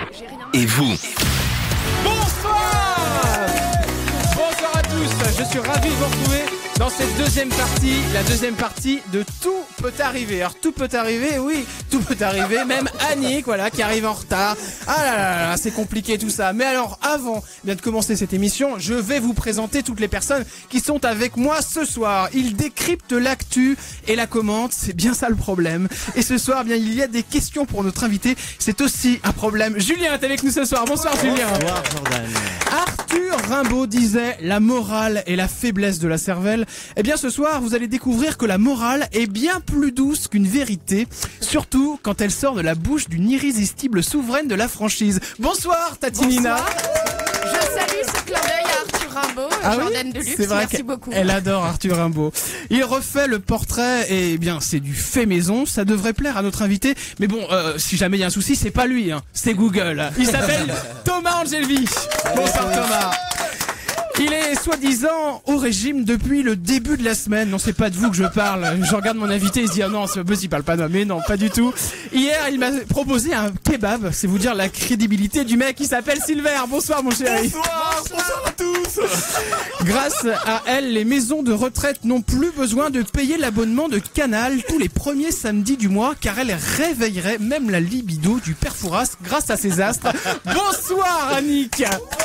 et vous. Bonsoir à tous, je suis ravi de vous retrouver dans cette la deuxième partie de Tout peut arriver. Alors tout peut arriver, oui, tout peut arriver, même Annick, voilà, qui arrive en retard. Ah là là, c'est compliqué tout ça. Mais alors, avant de commencer cette émission, je vais vous présenter toutes les personnes qui sont avec moi ce soir. Ils décryptent l'actu et la commentent, c'est bien ça le problème. Et ce soir, bien, il y a des questions pour notre invité, c'est aussi un problème. Julien est avec nous ce soir. Bonsoir Julien. Bonsoir Jordan. Arthur Rimbaud disait la morale est la faiblesse de la cervelle. Eh bien ce soir vous allez découvrir que la morale est bien plus douce qu'une vérité, surtout quand elle sort de la bouche d'une irrésistible souveraine de la franchise. Bonsoir Tati Nina. Je salue ce clin d'œil à Arthur Rimbaud, Jordan Deluxe, c'est vrai merci beaucoup. Elle adore Arthur Rimbaud. Il refait le portrait et bien c'est du fait maison, ça devrait plaire à notre invité. Mais bon, si jamais il y a un souci, c'est pas lui, hein, c'est Google. Il s'appelle Thomas Angelvi. Bonsoir Thomas. Il est soi-disant au régime depuis le début de la semaine. Non, c'est pas de vous que je parle. Je regarde mon invité, il se dit, ah non, c'est pas, il parle pas de moi. Mais non, pas du tout. Hier, il m'a proposé un kebab. C'est vous dire la crédibilité du mec qui s'appelle Silver. Bonsoir, mon chéri. Bonsoir à tous. Grâce à elle, les maisons de retraite n'ont plus besoin de payer l'abonnement de Canal tous les premiers samedis du mois, car elle réveillerait même la libido du père Fouras grâce à ses astres. Bonsoir, Annick.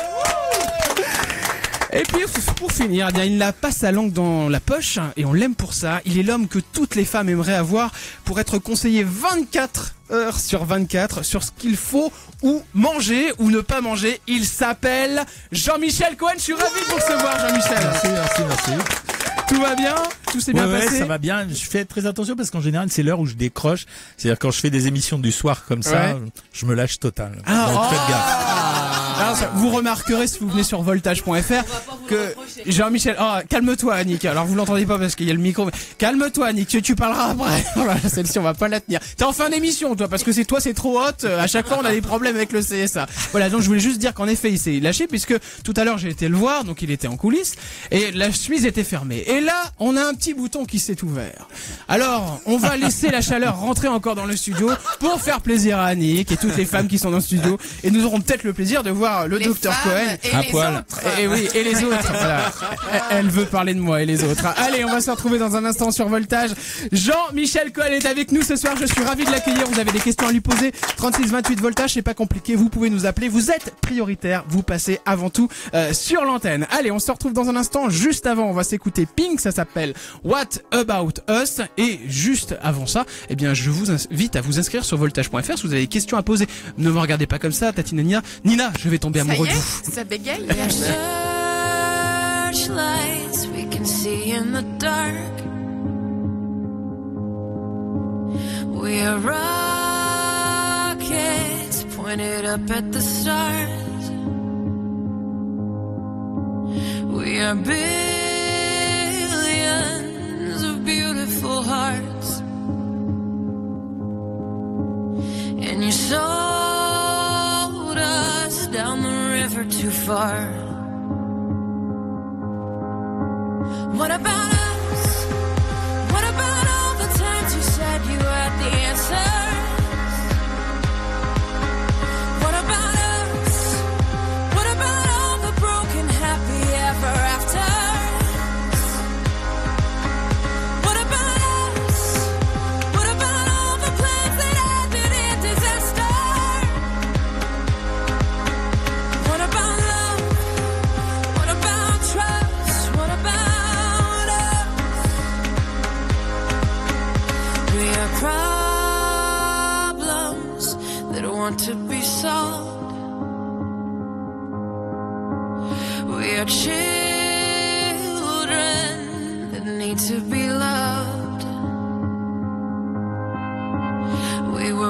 Et puis pour finir, bien, il n'a pas sa langue dans la poche et on l'aime pour ça. Il est l'homme que toutes les femmes aimeraient avoir pour être conseillé 24 heures sur 24 sur ce qu'il faut ou manger ou ne pas manger. Il s'appelle Jean-Michel Cohen. Je suis ravi de vous recevoir, Jean-Michel. Merci. Tout va bien? Tout s'est bien passé? Ouais, ça va bien. Je fais très attention parce qu'en général, c'est l'heure où je décroche. C'est-à-dire quand je fais des émissions du soir comme ça, je me lâche total. Donc faites gaffe. Alors, vous remarquerez si vous venez sur voltage.fr que Jean-Michel, calme-toi Annick. Alors vous l'entendez pas parce qu'il y a le micro. Mais calme-toi Annick, tu parleras après. Voilà, celle-ci on va pas la tenir. T'es en fin d'émission toi parce que c'est trop haute. À chaque fois on a des problèmes avec le CSA. Voilà, donc je voulais juste dire qu'en effet il s'est lâché puisque tout à l'heure j'ai été le voir, donc il était en coulisses et la chemise était fermée. Et là on a un petit bouton qui s'est ouvert. Alors on va laisser la chaleur rentrer encore dans le studio pour faire plaisir à Annick et toutes les femmes qui sont dans le studio et nous aurons peut-être le plaisir de voir le docteur Cohen et les autres. Et oui, et les autres. Voilà. Elle veut parler de moi et les autres. Allez, on va se retrouver dans un instant sur Voltage. Jean-Michel Cohen est avec nous ce soir. Je suis ravi de l'accueillir. Vous avez des questions à lui poser. 36 28 Voltage, c'est pas compliqué. Vous pouvez nous appeler. Vous êtes prioritaire. Vous passez avant tout sur l'antenne. Allez, on se retrouve dans un instant. Juste avant, on va s'écouter Pink. Ça s'appelle What About Us. Et juste avant ça, eh bien, je vous invite à vous inscrire sur voltage.fr si vous avez des questions à poser. Ne me regardez pas comme ça, Tatina Nina. Nina, je vais tomber amoureux de vous. Ça bégaye. Searchlights we can see in the dark. We are rockets pointed up at the stars. We are billions of beautiful hearts. And you sold us down the river too far. What about us? What about all the times you said you had the answers? What about us? What about all the broken happy ever afters? What about us? What about all the plans that ended in disaster? What about love? What about trust? What about problems that want to be solved. We are children that need to be loved. We were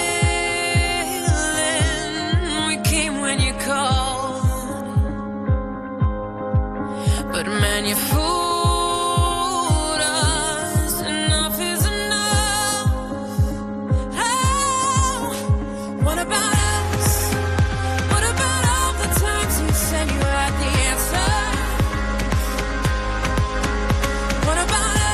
willing, we came when you called. But man, you fool. What about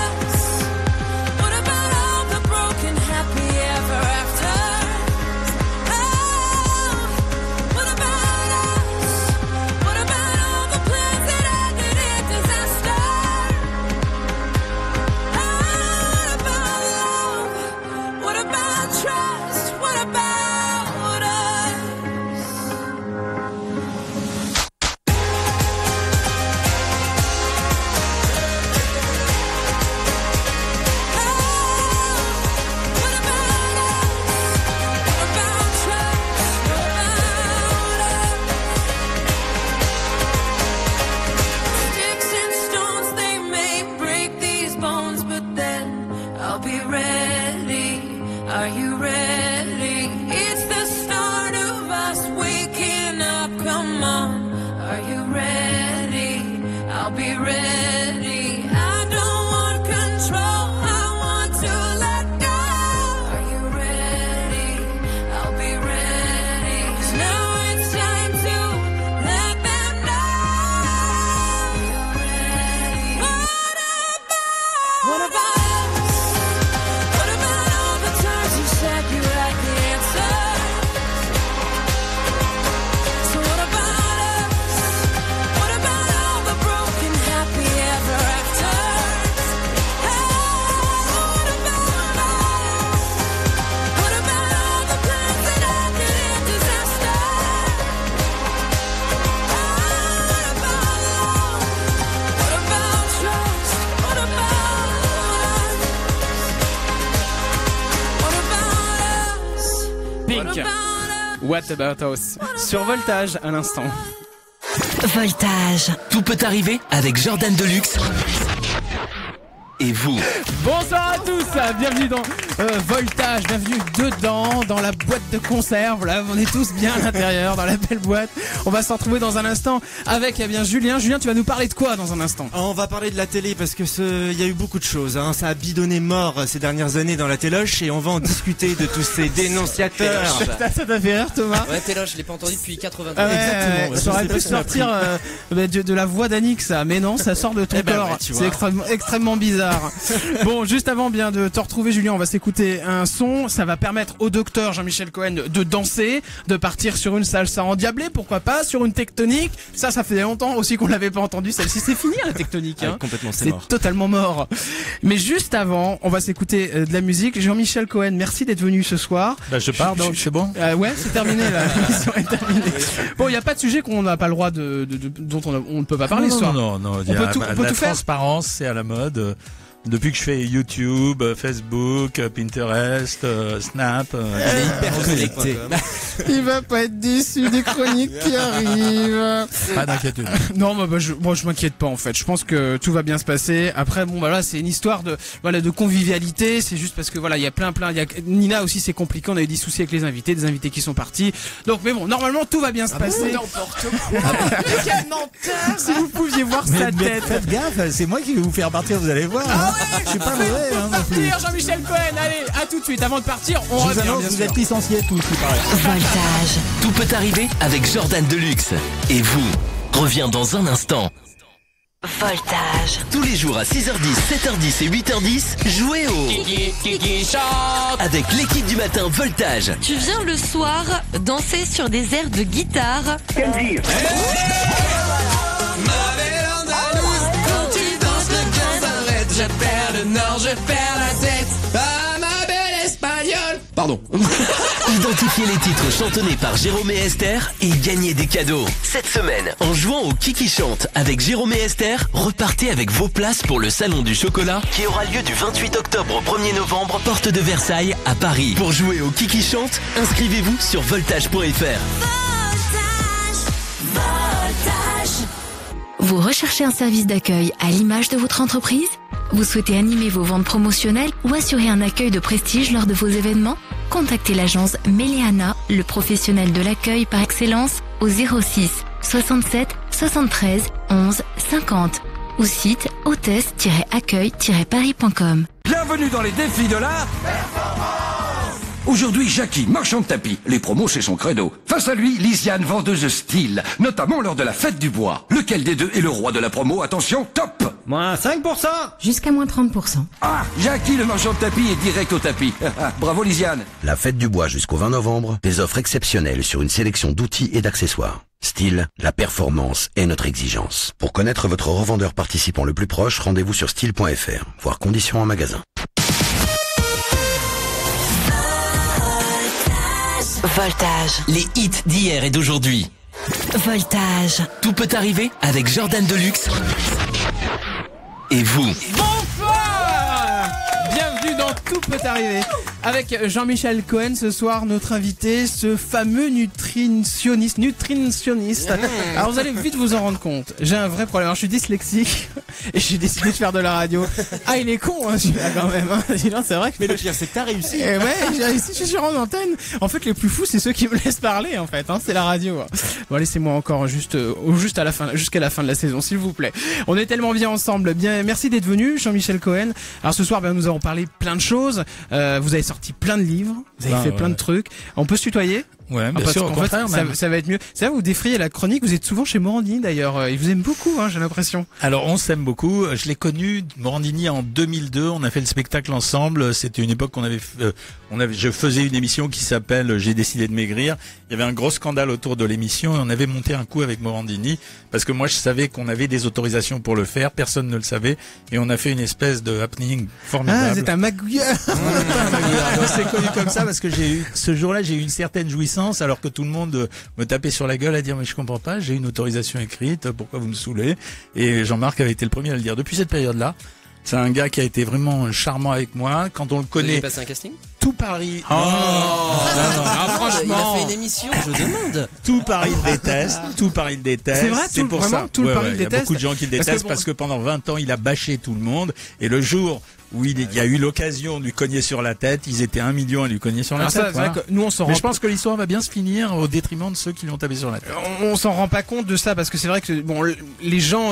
come on, are you ready? I'll be ready. I don't want control, I want to let go. Are you ready? I'll be ready. 'Cause now it's time to let them know. You're ready. What about us? What about all the times you said you had the answer? So what about us? What about all the broken happy ever afters? Hey, what about us? What about all the plans that ended in disaster? What about love? What about trust? What about us? What about us? Pink. What about us? What About Us sur Voltage à l'instant. Voltage. Tout peut arriver avec Jordan Deluxe. Et vous? Bonsoir à tous, bienvenue dans Voltage, bienvenue dedans, dans la boîte de conserve, là on est tous bien à l'intérieur, dans la belle boîte. On va se retrouver dans un instant avec Julien. Julien, tu vas nous parler de quoi dans un instant? On va parler de la télé parce que il y a eu beaucoup de choses, hein. Ça a bidonné mort ces dernières années dans la téloche et on va en discuter de tous ces dénonciateurs. Ça t'a fait rire, Thomas? Ouais, Téloche, je l'ai pas entendu depuis 80 ans. Exactement. ouais, Ça aurait je sais pu pas si on a sortir de la voix d'Annick, ça, mais non, ça sort de ton Eh ben corps. ouais, tu C'est vois. extrêmement bizarre. Bon, juste avant bien de te retrouver, Julien, on va s'écouter un son. Ça va permettre au docteur Jean-Michel Cohen de danser, de partir sur une salsa endiablée, pourquoi pas, sur une tectonique. Ça fait longtemps aussi qu'on l'avait pas entendu. Celle-ci, c'est fini, la tectonique. Ah, Hein. complètement, c'est C'est mort. totalement mort. Mais juste avant, on va s'écouter de la musique. Jean-Michel Cohen, merci d'être venu ce soir. Bah, je pars donc, c'est bon? Ouais, c'est terminé là. L'émission est terminée. Bon, il y a pas de sujet qu'on n'a pas le droit dont on ne peut pas parler ce soir. Non. Il y On a peut tout- on peut la tout faire. transparence, c'est à la mode. Depuis que je fais YouTube, Facebook, Pinterest, Snap, Hyper connecté. Il va pas être déçu des chroniques qui arrivent. pas d'inquiétude. Non, je m'inquiète pas en fait. Je pense que tout va bien se passer. Après, bon, voilà, c'est une histoire de convivialité. C'est juste parce que voilà, il y a plein. Il y a Nina aussi, c'est compliqué. On a eu des soucis avec les invités, des invités qui sont partis. Donc, mais bon, normalement, tout va bien se passer. N'importe quoi. Mais quel menteur. Si vous pouviez voir sa tête. Faites gaffe, c'est moi qui vais vous faire partir, vous allez voir. Je suis pas mauvais, hein, non plus. Partir, Jean-Michel Cohen. Allez, à tout de suite. Avant de partir, on revient. Bien vous sûr. êtes licenciés tous, il paraît. Voltage. Tout peut arriver avec Jordan Deluxe. Et vous? Reviens dans un instant. Voltage. Tous les jours à 6h10, 7h10 et 8h10, jouez au Kiki chante. avec l'équipe du matin Voltage. Tu viens le soir danser sur des airs de guitare. Ma belle Andalouse, quand tu danses le cœur s'arrête. Je perds le nord, je perds la tête. Ah ma belle espagnole. Pardon. Identifiez les titres chantonnés par Jérôme et Esther et gagnez des cadeaux. Cette semaine, en jouant au Kiki Chante avec Jérôme et Esther, repartez avec vos places pour le Salon du Chocolat qui aura lieu du 28 octobre au 1er novembre, porte de Versailles à Paris. Pour jouer au Kiki Chante, inscrivez-vous sur voltage.fr. Vous recherchez un service d'accueil à l'image de votre entreprise? Vous souhaitez animer vos ventes promotionnelles ou assurer un accueil de prestige lors de vos événements? Contactez l'agence Méléana, le professionnel de l'accueil par excellence, au 06 67 73 11 50 ou site hôtesse-accueil-paris.com. Bienvenue dans les défis de l'art. Aujourd'hui, Jackie, marchand de tapis. Les promos, c'est son credo. Face à lui, Lisiane, vendeuse de style, notamment lors de la fête du bois. Lequel des deux est le roi de la promo? Attention, top! Moins 5%. Jusqu'à moins 30%. Ah, Jackie, le marchand de tapis, est direct au tapis. Bravo, Lisiane. La fête du bois jusqu'au 20 novembre, des offres exceptionnelles sur une sélection d'outils et d'accessoires. Style, la performance est notre exigence. Pour connaître votre revendeur participant le plus proche, rendez-vous sur style.fr, voire conditions en magasin. Voltage. Les hits d'hier et d'aujourd'hui. Voltage. Tout peut arriver avec Jordan Deluxe. Et vous? Bonsoir. Bienvenue dans Tout peut arriver. Avec Jean-Michel Cohen ce soir, notre invité, ce fameux nutritionniste. Alors vous allez vite vous en rendre compte. J'ai un vrai problème. Alors, je suis dyslexique et j'ai décidé de faire de la radio. Ah, il est con, hein, celui-là quand même. Hein. Sinon, c'est vrai que. Mais le pire, c'est que t'as réussi. Ouais, j'ai réussi, je suis en antenne. En fait, les plus fous, c'est ceux qui me laissent parler, en fait. Hein, c'est la radio. Bon, laissez-moi encore juste à la fin, jusqu'à la fin de la saison, s'il vous plaît. On est tellement bien ensemble. Bien, merci d'être venu, Jean-Michel Cohen. Alors ce soir, nous avons parlé plein de choses. Vous avez sorti plein de livres, vous avez fait plein de trucs. On peut se tutoyer? Ouais, bien sûr, au contraire, ça va être mieux. Ça va, vous défrayez la chronique, vous êtes souvent chez Morandini d'ailleurs. Il vous aime beaucoup, j'ai l'impression. Alors, on s'aime beaucoup. Je l'ai connu, Morandini, en 2002. On a fait le spectacle ensemble. C'était une époque je faisais une émission qui s'appelle J'ai décidé de maigrir. Il y avait un gros scandale autour de l'émission et on avait monté un coup avec Morandini parce que moi, je savais qu'on avait des autorisations pour le faire. Personne ne le savait et on a fait une espèce de happening formidable. Ah, c'est un magouilleur. On s'est connu comme ça parce que ce jour-là, j'ai eu une certaine jouissance alors que tout le monde me tapait sur la gueule à dire mais je comprends pas, j'ai une autorisation écrite, pourquoi vous me saoulez? Et Jean-Marc avait été le premier à le dire. Depuis cette période-là, c'est un gars qui a été vraiment charmant avec moi. Quand on le connaît. Vous avez passé un casting? Tout Paris. Franchement. Il a fait une émission, je demande. Tout Paris le déteste. Tout Paris le déteste. C'est vrai, pour vraiment, ça. tout le Paris le Il y a déteste. beaucoup de gens qui le détestent parce que pendant 20 ans, il a bâché tout le monde. Et le jour où il y a eu l'occasion de lui cogner sur la tête, ils étaient 1 million à lui cogner sur la tête. C'est vrai que nous on s'en rend. Mais je pense que l'histoire va bien se finir au détriment de ceux qui l'ont tapé sur la tête. On s'en rend pas compte de ça parce que c'est vrai que les gens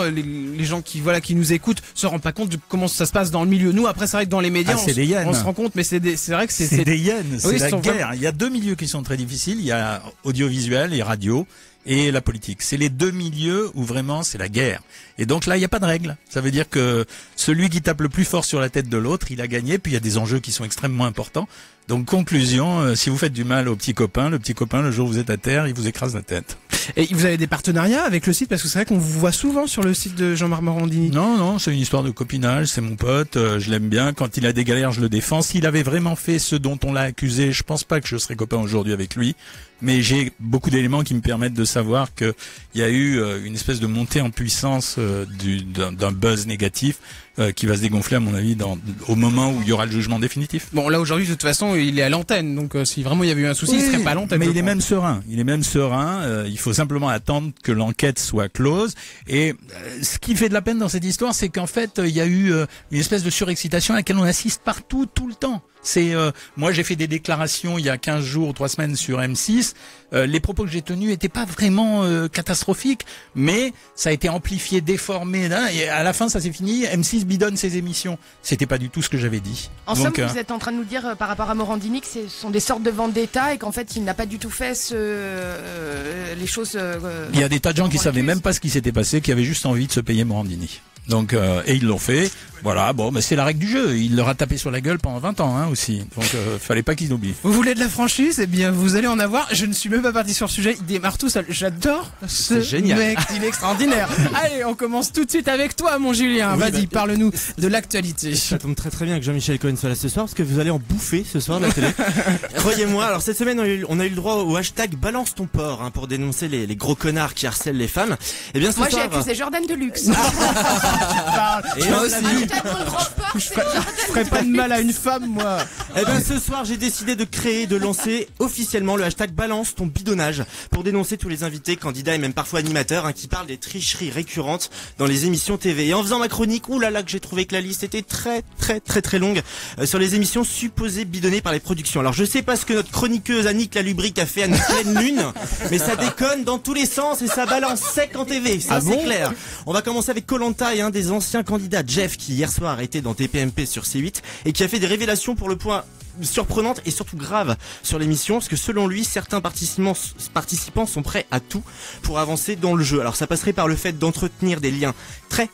qui nous écoutent se rendent pas compte de comment ça se passe dans le milieu. Nous après c'est vrai que dans les médias on se rend compte, mais c'est vrai que c'est des hyènes, c'est la guerre. Il y a 2 milieux qui sont très difficiles. Il y a audiovisuel et radio. Et la politique. C'est les 2 milieux où vraiment c'est la guerre. Et donc là, il n'y a pas de règle. Ça veut dire que celui qui tape le plus fort sur la tête de l'autre, il a gagné. Puis il y a des enjeux qui sont extrêmement importants. Donc conclusion, si vous faites du mal au petit copain, le jour où vous êtes à terre, il vous écrase la tête. Et vous avez des partenariats avec le site parce que c'est vrai qu'on vous voit souvent sur le site de Jean-Marc Morandini. Non, c'est une histoire de copinage, c'est mon pote, je l'aime bien. Quand il a des galères, je le défends. S'il avait vraiment fait ce dont on l'a accusé, je pense pas que je serais copain aujourd'hui avec lui. Mais j'ai beaucoup d'éléments qui me permettent de savoir que il y a eu une espèce de montée en puissance d'un buzz négatif qui va se dégonfler à mon avis au moment où il y aura le jugement définitif. Bon là aujourd'hui de toute façon il est à l'antenne donc si vraiment il y avait eu un souci il serait pas à l'antenne. Mais il est même serein. Il faut simplement attendre que l'enquête soit close. Et ce qui fait de la peine dans cette histoire, c'est qu'en fait il y a eu une espèce de surexcitation à laquelle on assiste partout tout le temps. Moi j'ai fait des déclarations il y a 15 jours ou 3 semaines sur M6. Les propos que j'ai tenus étaient pas vraiment catastrophiques, mais ça a été amplifié, déformé, et à la fin ça s'est fini. M6 bidonne ses émissions. C'était pas du tout ce que j'avais dit. En somme, vous êtes en train de nous dire par rapport à Morandini que ce sont des sortes de vendetta et qu'en fait il n'a pas du tout fait les choses. Il y a des tas de gens qui savaient même pas ce qui s'était passé, qui avaient juste envie de se payer Morandini. Donc et ils l'ont fait. Voilà, mais c'est la règle du jeu. Il leur a tapé sur la gueule pendant 20 ans aussi. Donc fallait pas qu'ils oublient. Vous voulez de la franchise? Eh bien, vous allez en avoir. Je ne suis même pas parti sur le sujet. Il démarre tout seul. J'adore ce mec. Il est extraordinaire. Allez, on commence tout de suite avec toi, mon Julien. Vas-y, parle-nous de l'actualité. Ça tombe très très bien que Jean-Michel Cohen soit là ce soir parce que vous allez en bouffer ce soir de la télé. Croyez-moi. Alors cette semaine, on a eu le droit au hashtag balance ton porc pour dénoncer les gros connards qui harcèlent les femmes. Eh bien, moi j'ai accusé Jordan Deluxe. Et moi aussi. Je ferais pas de mal à une femme, moi. Eh ben, ce soir, j'ai décidé de lancer officiellement le hashtag balance ton bidonnage pour dénoncer tous les invités, candidats et même parfois animateurs qui parlent des tricheries récurrentes dans les émissions TV. Et en faisant ma chronique, oulala, que j'ai trouvé que la liste était très très très très longue sur les émissions supposées bidonnées par les productions. Alors je sais pas ce que notre chroniqueuse Annick la Lubrique a fait à notre pleine lune, mais ça déconne dans tous les sens et ça balance sec en TV. Ça c'est clair. On va commencer avec Koh-Lanta et un des anciens candidats, Jeff, qui hier soir était dans TPMP sur C8 et qui a fait des révélations pour le point surprenantes et surtout graves sur l'émission, parce que selon lui, certains participants sont prêts à tout pour avancer dans le jeu. Alors ça passerait par le fait d'entretenir des liens très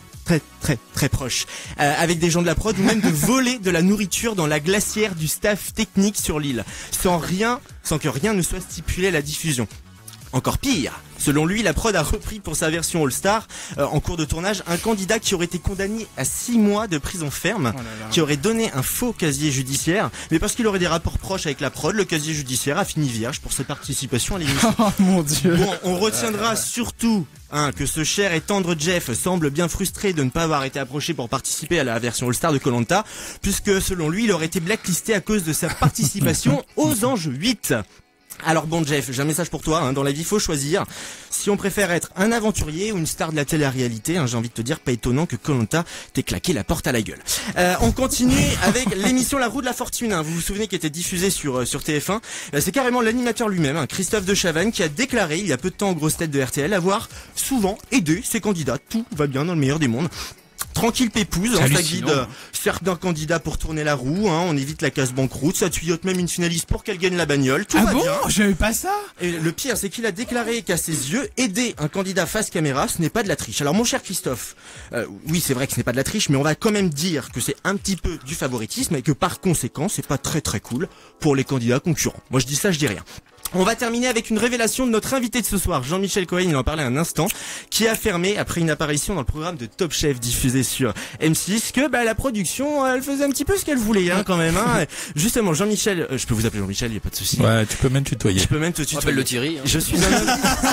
proches avec des gens de la prod, ou même de voler de la nourriture dans la glacière du staff technique sur l'île, sans que rien ne soit stipulé à la diffusion. Encore pire, selon lui, la prod a repris pour sa version All-Star en cours de tournage un candidat qui aurait été condamné à 6 mois de prison ferme, qui aurait donné un faux casier judiciaire, mais parce qu'il aurait des rapports proches avec la prod, le casier judiciaire a fini vierge pour sa participation à l'émission. Oh mon Dieu. Bon, on retiendra surtout que ce cher et tendre Jeff semble bien frustré de ne pas avoir été approché pour participer à la version All-Star de Koh-Lanta, puisque selon lui, il aurait été blacklisté à cause de sa participation aux Anges 8. Alors bon Jeff, j'ai un message pour toi, dans la vie faut choisir. Si on préfère être un aventurier ou une star de la télé-réalité, j'ai envie de te dire, pas étonnant que Koh-Lanta t'ait claqué la porte à la gueule. On continue avec l'émission La Roue de la Fortune, vous vous souvenez, qui était diffusée sur TF1. C'est carrément l'animateur lui-même, Christophe de Chavannes, qui a déclaré il y a peu de temps aux grosses têtes de RTL avoir souvent aidé ses candidats. Tout va bien dans le meilleur des mondes. Tranquille pépouze, ça guide certains candidats pour tourner la roue, on évite la case banqueroute, ça tuyaute même une finaliste pour qu'elle gagne la bagnole, tout va bien. J'avais pas ça. Et le pire, c'est qu'il a déclaré qu'à ses yeux, aider un candidat face caméra, ce n'est pas de la triche. Alors mon cher Christophe, oui c'est vrai que ce n'est pas de la triche, mais on va quand même dire que c'est un petit peu du favoritisme et que par conséquent, c'est pas très très cool pour les candidats concurrents. Moi je dis ça, je dis rien. On va terminer avec une révélation de notre invité de ce soir, Jean-Michel Cohen, il en parlait un instant, qui a affirmé, après une apparition dans le programme de Top Chef diffusé sur M6, que la production, elle faisait un petit peu ce qu'elle voulait, quand même. Justement, Jean-Michel, je peux vous appeler Jean-Michel, il n'y a pas de souci. Ouais, tu peux même tutoyer. Je peux même te tutoyer. Appelle le Thierry. Je suis un homme...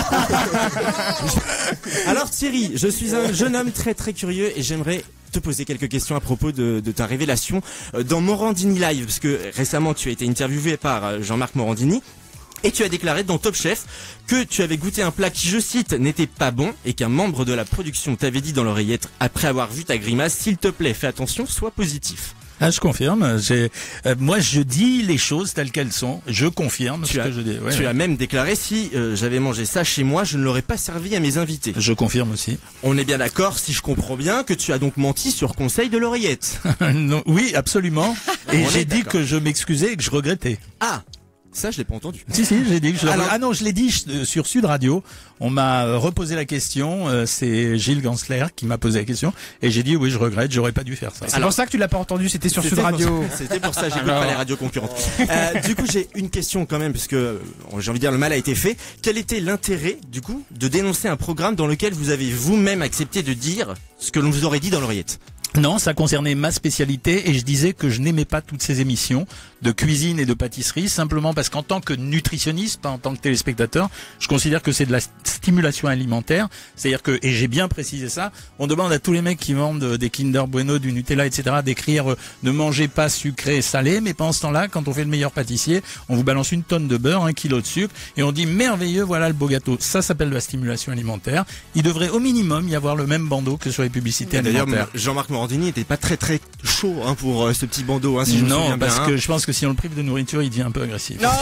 Alors Thierry, je suis un jeune homme très très curieux et j'aimerais te poser quelques questions à propos de ta révélation dans Morandini Live, parce que récemment tu as été interviewé par Jean-Marc Morandini. Et tu as déclaré dans Top Chef que tu avais goûté un plat qui, je cite, n'était pas bon et qu'un membre de la production t'avait dit dans l'oreillette après avoir vu ta grimace, s'il te plaît, fais attention, sois positif. Ah, je confirme. Moi, je dis les choses telles qu'elles sont. Je confirme ce que je dis. Tu as même déclaré si j'avais mangé ça chez moi, je ne l'aurais pas servi à mes invités. Je confirme aussi. On est bien d'accord, si je comprends bien, que tu as donc menti sur conseil de l'oreillette. Non, oui, absolument. Et j'ai dit que je m'excusais et que je regrettais. Ah. Ça, je l'ai pas entendu. Si, j'ai dit que ah non, je l'ai dit sur Sud Radio. On m'a reposé la question. C'est Gilles Gansler qui m'a posé la question. Et j'ai dit oui, je regrette, j'aurais pas dû faire ça. C'est pour ça que tu l'as pas entendu, c'était sur Sud Radio. C'était pour ça, j'écoute pas les radios concurrentes. Du coup, j'ai une question quand même, parce que j'ai envie de dire, le mal a été fait. Quel était l'intérêt, du coup, de dénoncer un programme dans lequel vous avez vous-même accepté de dire ce que l'on vous aurait dit dans l'oreillette? Non, ça concernait ma spécialité et je disais que je n'aimais pas toutes ces émissions de cuisine et de pâtisserie, simplement parce qu'en tant que nutritionniste, pas en tant que téléspectateur, je considère que c'est de la stimulation alimentaire. C'est-à-dire que, et j'ai bien précisé ça, on demande à tous les mecs qui vendent des Kinder Bueno, du Nutella, etc. d'écrire ne mangez pas sucré et salé, mais pendant ce temps-là, quand on fait le meilleur pâtissier, on vous balance une tonne de beurre, 1 kilo de sucre et on dit merveilleux, voilà le beau gâteau. Ça s'appelle de la stimulation alimentaire. Il devrait au minimum y avoir le même bandeau que sur les publicités alimentaires. D'ailleurs, Jean-Marc Morandini n'était pas très très chaud pour ce petit bandeau, si je me souviens bien. Non, parce que je pense que si on le prive de nourriture, il devient un peu agressif. Non.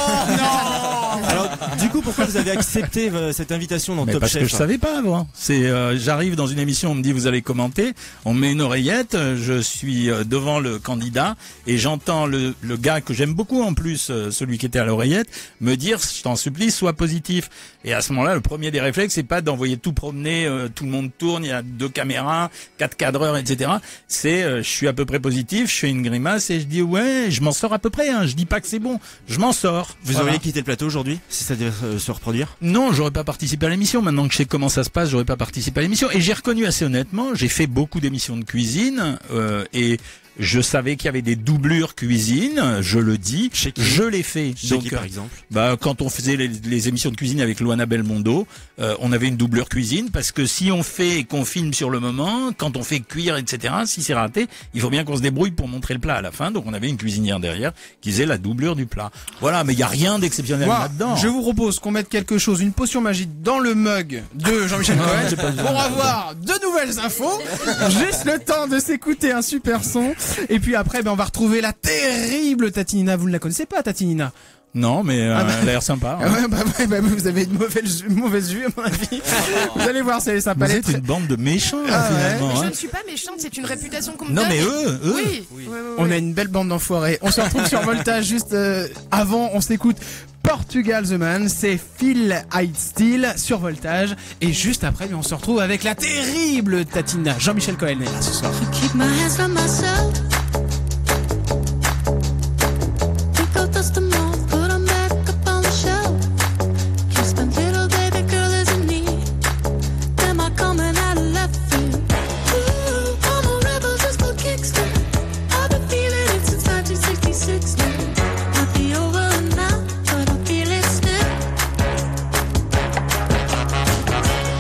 Alors, du coup, pourquoi vous avez accepté cette invitation dans Top Chef? Parce que je savais pas avant. J'arrive dans une émission, on me dit vous allez commenter, on me met une oreillette, je suis devant le candidat et j'entends le gars que j'aime beaucoup en plus, celui qui était à l'oreillette, me dire je t'en supplie, sois positif. Et à ce moment-là, le premier des réflexes, c'est pas d'envoyer tout promener, tout le monde tourne, il y a 2 caméras, 4 cadreurs, etc. C'est je suis à peu près positif, je fais une grimace et je dis ouais, je m'en sors à peu près. Je dis pas que c'est bon, je m'en sors. Vous auriez quitté le plateau aujourd'hui si ça devait se reproduire? Non, j'aurais pas participé à l'émission. Maintenant que je sais comment ça se passe, j'aurais pas participé à l'émission. Et j'ai reconnu assez honnêtement, j'ai fait beaucoup d'émissions de cuisine et je savais qu'il y avait des doublures cuisine, je le dis, je l'ai fait. Chez qui, par exemple? Quand on faisait les émissions de cuisine avec Luana Belmondo, on avait une doublure cuisine parce que si on fait et qu'on filme sur le moment, quand on fait cuire, etc., si c'est raté, il faut bien qu'on se débrouille pour montrer le plat à la fin. Donc on avait une cuisinière derrière qui faisait la doublure du plat. Voilà, mais il y a rien d'exceptionnel là-dedans. Je vous propose qu'on mette quelque chose, une potion magique dans le mug de Jean-Michel Cohen pour avoir de nouvelles infos. Juste le temps de s'écouter un super son. Et puis après, on va retrouver la terrible Tatinina. Vous ne la connaissez pas, Tatinina? Non, mais elle a l'air sympa. Hein. Ouais, vous avez une mauvaise vue, à mon avis. Vous allez voir, c'est sympa. Vous êtes une bande de méchants, finalement. Je ne suis pas méchante, c'est une réputation qu'on me donne. Non, mais eux. Oui. On a une belle bande d'enfoirés. On se retrouve sur Voltage juste avant. On s'écoute Portugal The Man, c'est Phil Heidsteel sur Voltage. Et juste après, on se retrouve avec la terrible Tatina. Jean-Michel Cohen est là ce soir.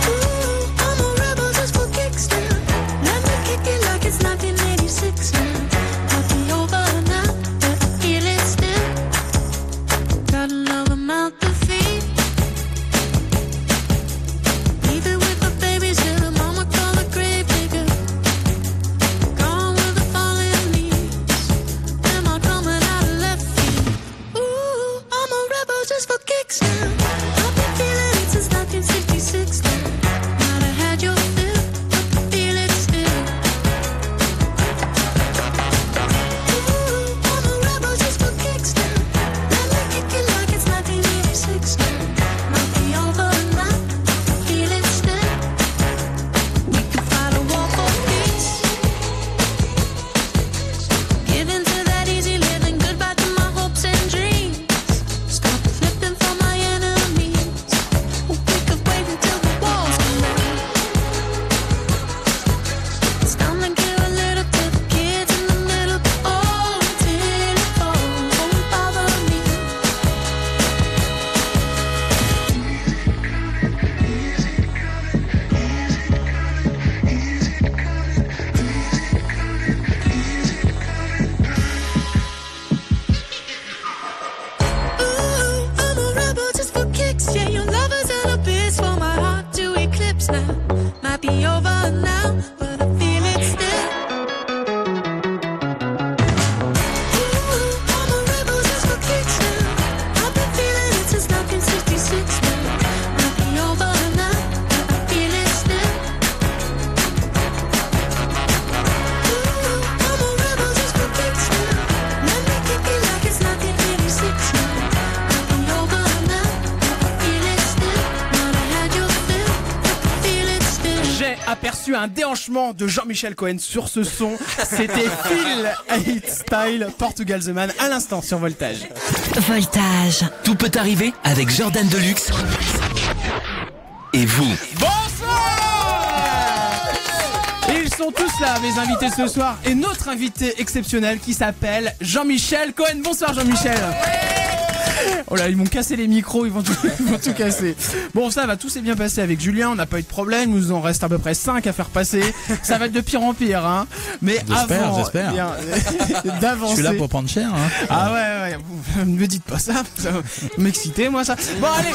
Let me kick it like it's 1986 now. steps now. Might be over now, but I feel it still. Aperçu un déhanchement de Jean-Michel Cohen sur ce son. C'était Phil Hit Style, Portugal The Man, à l'instant sur Voltage. Voltage. Tout peut arriver avec Jordan Deluxe. Et vous? Et ils sont tous là, mes invités ce soir. Et notre invité exceptionnel qui s'appelle Jean-Michel Cohen. Bonsoir Jean-Michel. Oh là, ils m'ont cassé les micros, ils vont tout casser. Bon, ça va, tout s'est bien passé avec Julien, on n'a pas eu de problème, il nous en reste à peu près 5 à faire passer. Ça va être de pire en pire, hein. Mais j'espère. D'avancer. Je suis là pour prendre cher, hein. Ah ouais, ne me dites pas ça, ça va m'exciter, moi, ça. Bon, allez.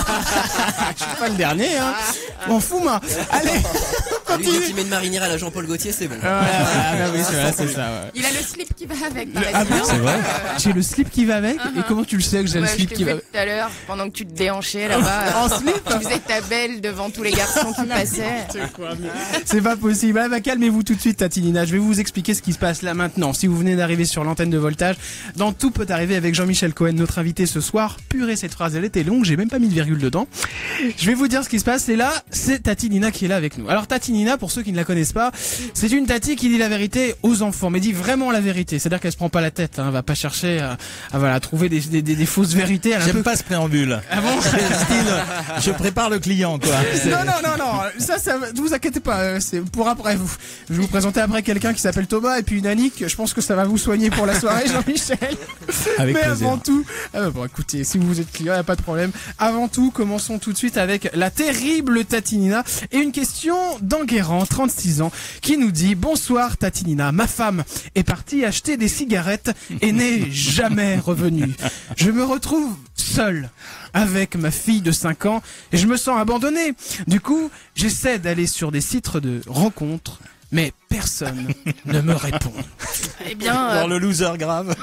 Je suis pas le dernier, hein. M'en fous, moi. Allez. Lui, dès qu'il met une marinière à la Jean-Paul Gaultier, c'est bon. Oui, c'est ça, ouais. Il a le slip qui va avec. Par Ah bon, exemple. c'est vrai. J'ai le slip qui va avec. Et comment tu le sais que j'ai le Ouais, slip je qui t'ai va vu avec? tout à l'heure, pendant que tu te déhanchais là-bas. En slip? Tu faisais ta belle devant tous les garçons qui passaient. C'est pas possible. Ah bah, calmez-vous tout de suite, Tatinina. Je vais vous expliquer ce qui se passe là maintenant. Si vous venez d'arriver sur l'antenne de Voltage, dans Tout peut arriver avec Jean-Michel Cohen, notre invité ce soir. Purée, cette phrase, elle était longue. J'ai même pas mis de virgule dedans. Je vais vous dire ce qui se passe. Et là, c'est Tatinina qui est là avec nous. Alors, Tatinina, pour ceux qui ne la connaissent pas, c'est une Tati qui dit la vérité aux enfants, mais dit vraiment la vérité. C'est-à-dire qu'elle se prend pas la tête, hein. Elle va pas chercher à trouver des fausses vérités. Elle a un J'aime peu... pas ce préambule. Ah bon? Style, je prépare le client, quoi. Non, ça, ne vous inquiétez pas, c'est pour après vous. Je vais vous présenter après quelqu'un qui s'appelle Thomas et puis une Annick. Je pense que ça va vous soigner pour la soirée, Jean-Michel. Avec Mais plaisir. avant tout, bon, écoutez, si vous êtes client, y a pas de problème. Avant tout, commençons tout de suite avec la terrible Tatinina et une question d'Enguerrand, 36 ans, qui nous dit: bonsoir Tatinina, ma femme est partie acheter des cigarettes et n'est jamais revenue. Je me retrouve seul avec ma fille de 5 ans et je me sens abandonné. Du coup, j'essaie d'aller sur des sites de rencontres, mais personne ne me répond. Eh bien, Dans le loser grave.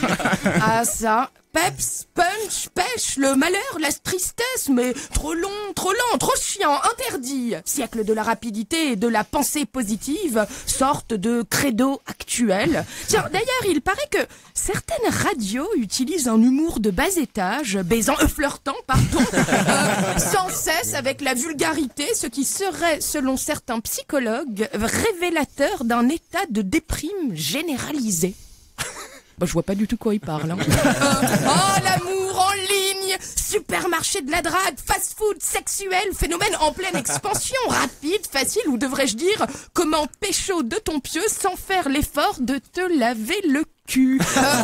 ah ça, peps, punch, pêche, le malheur, la tristesse, mais trop long, trop chiant, interdit. Siècle de la rapidité et de la pensée positive, sorte de credo actuel. Tiens, d'ailleurs, il paraît que certaines radios utilisent un humour de bas étage, flirtant, pardon, sans cesse avec la vulgarité, ce qui serait, selon certains psychologues, révélateur d'un état de déprime généralisé. Bah, je vois pas du tout quoi il parle. Hein. Oh, l'amour en ligne, supermarché de la drague, fast-food sexuel, phénomène en pleine expansion, rapide, facile, ou devrais-je dire, comment pécho de ton pieu sans faire l'effort de te laver le cul.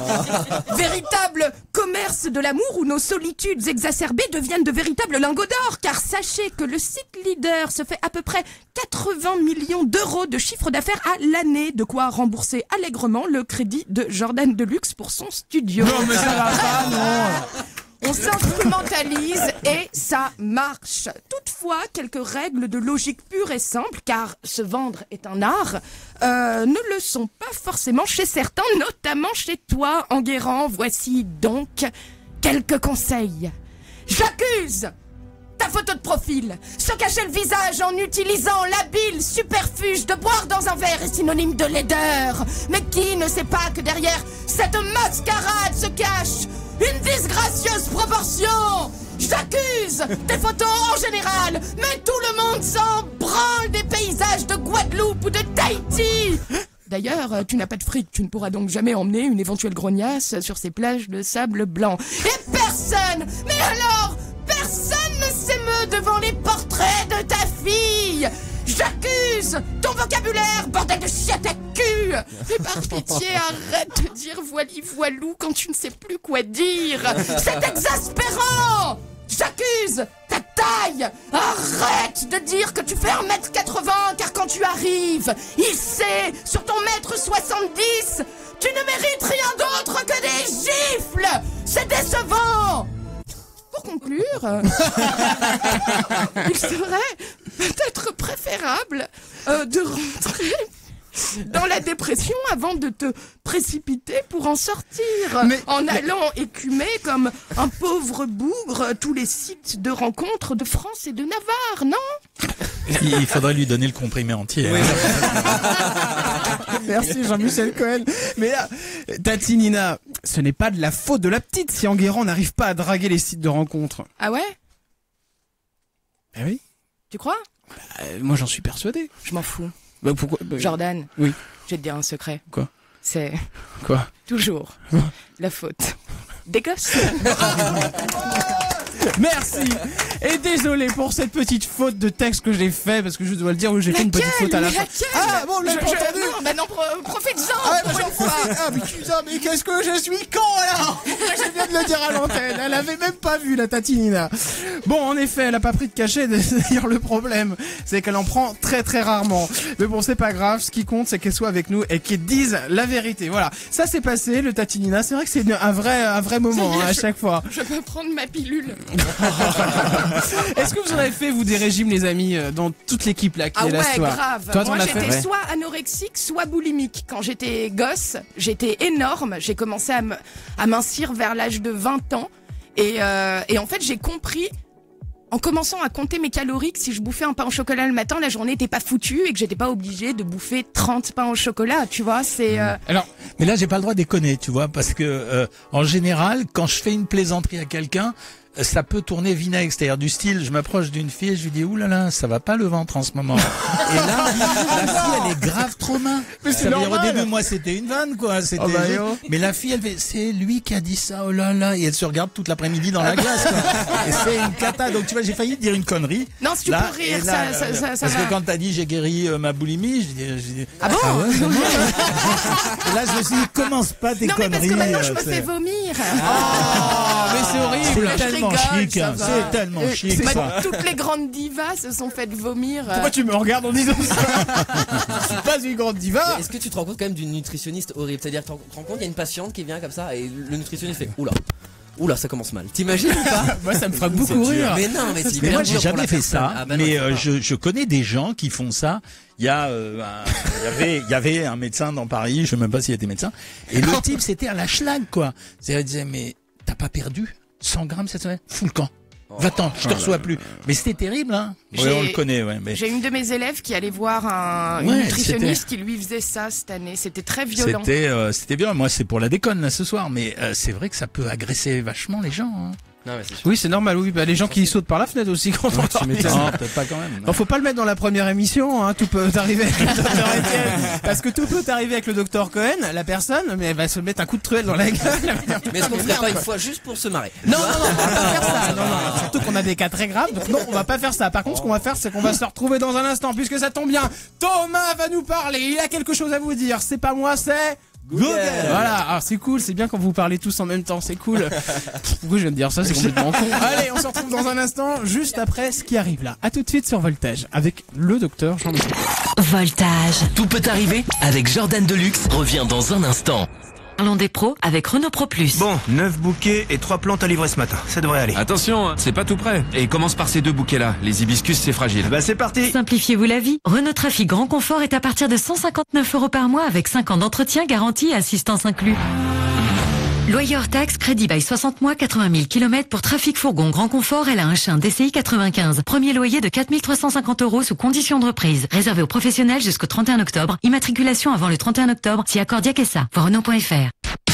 Véritable commerce de l'amour où nos solitudes exacerbées deviennent de véritables lingots d'or, car sachez que le site leader se fait à peu près 80 millions d'euros de chiffre d'affaires à l'année, de quoi rembourser allègrement le crédit de Jordan Deluxe pour son studio. Non, mais ça va pas, non. On s'instrumentalise et ça marche. Toutefois, quelques règles de logique pure et simple, car se vendre est un art, ne le sont pas forcément chez certains, notamment chez toi, Enguerrand. Voici donc quelques conseils. J'accuse ta photo de profil. Se cacher le visage en utilisant l'habile superfuge de boire dans un verre est synonyme de laideur. Mais qui ne sait pas que derrière cette mascarade se cache une disgracieuse proportion? J'accuse tes photos en général, mais tout le monde s'en branle des paysages de Guadeloupe ou de Tahiti. D'ailleurs, tu n'as pas de fric, tu ne pourras donc jamais emmener une éventuelle grognasse sur ces plages de sable blanc. Et personne, mais alors, personne ne s'émeut devant les portraits de ta fille. J'accuse ton vocabulaire, bordel de chiate à cul. Et par pitié, arrête de dire voili voilou quand tu ne sais plus quoi dire. C'est exaspérant. J'accuse ta taille. Arrête de dire que tu fais 1m80, car quand tu arrives hissé sur ton 1m70, tu ne mérites rien d'autre que des gifles. C'est décevant. Pour conclure, il serait peut-être de rentrer dans la dépression avant de te précipiter pour en sortir. En allant écumer comme un pauvre bougre tous les sites de rencontres de France et de Navarre, non? Il faudrait lui donner le comprimé entier. Oui. Merci Jean-Michel Cohen. Mais là, Tati Nina, ce n'est pas de la faute de la petite si Enguerrand n'arrive pas à draguer les sites de rencontres. Ah ouais? Eh oui. Tu crois? Moi j'en suis persuadé. Je m'en fous. Bah, pourquoi Jordan. Oui. Je vais te dire un secret. Quoi? C'est Quoi? toujours la faute des gosses. Merci. Et désolé pour cette petite faute de texte que j'ai fait, parce que je dois le dire, j'ai fait une petite faute à la fin. Ah bon, je l'ai pas entendu. Non, bah non, profites-en. Ah, mais putain, mais qu'est-ce que je suis con alors. Je viens de le dire à l'antenne. Elle avait même pas vu la Tati Nina. Bon, en effet, elle a pas pris de cachet. D'ailleurs, le problème, c'est qu'elle en prend très très rarement. Mais bon, c'est pas grave. Ce qui compte, c'est qu'elle soit avec nous et qu'elle dise la vérité. Voilà. Ça s'est passé, le Tati Nina. C'est vrai que c'est un vrai moment à chaque fois. Je peux prendre ma pilule. Est-ce que vous en avez fait, vous, des régimes, les amis, dans toute l'équipe là qui est là ce soir? Grave. Toi, moi, j'étais soit anorexique, soit boulimique. Quand j'étais gosse, j'étais énorme. J'ai commencé à mincir vers l'âge de 20 ans. Et en fait, j'ai compris, en commençant à compter mes calories, que si je bouffais un pain au chocolat le matin, la journée n'était pas foutue et que j'étais pas obligée de bouffer 30 pains au chocolat. Tu vois, c'est... Alors, mais là, j'ai pas le droit de déconner, tu vois, parce que en général, quand je fais une plaisanterie à quelqu'un, ça peut tourner vinaigre, c'est-à-dire du style, je m'approche d'une fille et je lui dis, oulala, ça va pas le ventre en ce moment. Et là, la fille, elle est grave trop main. Ça veut dire, au début, moi, c'était une vanne, quoi. C'était mais la fille, elle fait, c'est lui qui a dit ça, oh là là, et elle se regarde toute l'après-midi dans la glace, quoi. Et c'est une cata. Donc, tu vois, j'ai failli dire une connerie. Non, si tu là, peux rire, là, ça parce va. que quand t'as dit, j'ai guéri ma boulimie, je dis, ah bon? Ah ouais, c'est bon. Et là, je me suis dit, commence pas tes non, mais conneries. parce que maintenant, je me fais vomir. Mais c'est horrible. C'est tellement chic, hein. C'est tellement chic. Toutes les grandes divas se sont faites vomir. Pourquoi tu me regardes en disant ça? Je suis pas une grande diva. Est-ce que tu te rends compte quand même d'une nutritionniste horrible? C'est-à-dire, tu te rends compte, il y a une patiente qui vient comme ça et le nutritionniste fait oula, ça commence mal. T'imagines ou pas? Moi, ça me fera beaucoup rire. Mais non, mais c'est Mais moi, dur j'ai pour jamais la fait personne. ça. Ah, bah mais non, je connais des gens qui font ça. Il y avait un médecin dans Paris, je sais même pas s'il était médecin. Et le type, c'était à la schlag, quoi. C'est-à-dire, il disait, mais t'as pas perdu 100 grammes cette semaine? Fous le camp. Va-t'en, je te reçois plus. Mais c'était terrible, hein. Ouais, on le connaît, ouais. Mais... J'ai une de mes élèves qui allait voir une nutritionniste qui lui faisait ça cette année. C'était très violent. C'était bien. Moi, c'est pour la déconne, là, ce soir. Mais c'est vrai que ça peut agresser vachement les gens, hein. Non, mais c'est sûr. Oui, c'est normal, oui. Bah, les gens qui sautent par la fenêtre aussi quand on tu m'étonnes. Non, peut-être pas quand même. Non, faut pas le mettre dans la première émission, hein. Tout peut arriver avec le docteur Étienne. Parce que tout peut arriver avec le docteur Cohen, la personne, mais elle va se mettre un coup de truelle dans la gueule. Mais est-ce qu'on ferait pas une fois juste pour se marrer? Non, on va pas faire ça. Non. Surtout qu'on a des cas très graves. Donc non, on va pas faire ça. Par contre, ce qu'on va faire, c'est qu'on va se retrouver dans un instant, puisque ça tombe bien. Thomas va nous parler. Il a quelque chose à vous dire. C'est pas moi, c'est Google. Voilà, alors c'est cool, c'est bien quand vous parlez tous en même temps, c'est cool. Pourquoi je viens de dire ça, c'est complètement con. Allez, on se retrouve dans un instant, juste après ce qui arrive là. À tout de suite sur Voltage, avec le docteur Jean-Michel. Voltage. Tout peut arriver avec Jordan Deluxe revient dans un instant. Parlons des pros avec Renault Pro Plus. Bon, 9 bouquets et 3 plantes à livrer ce matin. Ça devrait aller. Attention, c'est pas tout prêt. Et commence par ces 2 bouquets-là. Les hibiscus, c'est fragile. Bah c'est parti. Simplifiez-vous la vie. Renault Trafic Grand Confort est à partir de 159 € par mois avec 5 ans d'entretien, garantie et assistance inclus. Loyer hors taxe, crédit by 60 mois, 80 000 km pour Trafic Fourgon Grand Confort, elle a un chien DCI 95. Premier loyer de 4 350 € sous condition de reprise. Réservé aux professionnels jusqu'au 31 octobre. Immatriculation avant le 31 octobre. Si accordiaque et ça. Voir Renault.fr.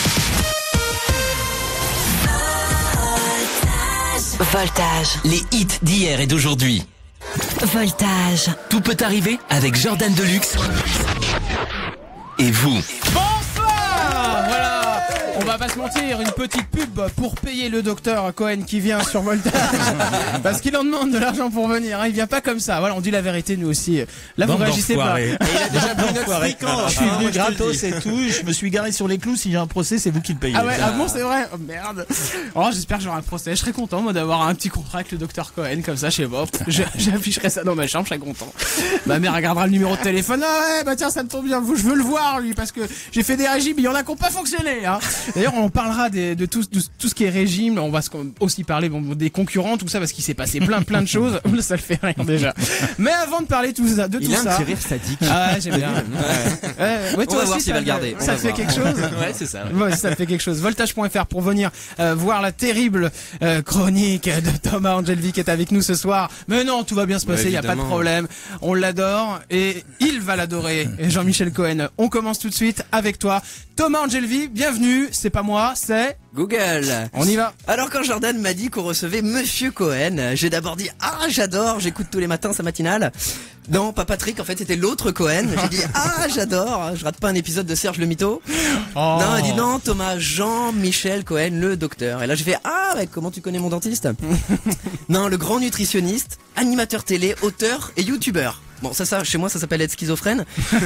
Voltage. Les hits d'hier et d'aujourd'hui. Voltage. Tout peut arriver avec Jordan Deluxe. Et vous. Bonsoir. Voilà. On va pas se mentir, une petite pub pour payer le docteur Cohen qui vient sur Voltage. Parce qu'il en demande de l'argent pour venir, hein. Il vient pas comme ça. Voilà, on dit la vérité nous aussi. Là, vous réagissez pas. Et il a déjà pris notre fréquent. Je suis venu gratos et tout. Je me suis garé sur les clous. Si j'ai un procès, c'est vous qui le payez. Ah ouais, ah bon, c'est vrai. Oh merde. Oh, j'espère que j'aurai un procès. Je serais content, moi, d'avoir un petit contrat avec le docteur Cohen, comme ça, je sais pas. J'afficherai ça dans ma chambre, je serais content. Ma mère regardera le numéro de téléphone. Ah ouais, bah tiens, ça me tombe bien. Je veux le voir, lui, parce que j'ai fait des régimes, il y en a qui n'ont pas fonctionné, hein. D'ailleurs, on parlera de tout ce qui est régime. On va aussi parler des concurrents, tout ça, parce qu'il s'est passé plein de choses. Ça le fait rire déjà. Mais avant de parler de tout ça, Il a un petit rire sadique. Ah, j'aime bien. Ouais, On va voir s'il va le garder. Ça te fait quelque chose? Ouais, c'est ça. Ouais, ça te fait quelque chose. Voltage.fr pour venir voir la terrible chronique de Thomas Angelvi qui est avec nous ce soir. Mais non, tout va bien se passer, il y a pas de problème. On l'adore et il va l'adorer. Et Jean-Michel Cohen, on commence tout de suite avec toi. Thomas Angelvi, bienvenue. C'est pas moi, c'est Google. On y va. Alors quand Jordan m'a dit qu'on recevait Monsieur Cohen, j'ai d'abord dit ah j'adore, j'écoute tous les matins sa matinale. Non, pas Patrick, en fait c'était l'autre Cohen. J'ai dit ah j'adore, je rate pas un épisode de Serge le Mito. Oh. Non, elle dit non Thomas, Jean-Michel Cohen, le docteur. Et là j'ai fait ah mais comment tu connais mon dentiste? Non, le grand nutritionniste, animateur télé, auteur et youtubeur. Bon, ça, chez moi, ça s'appelle être schizophrène.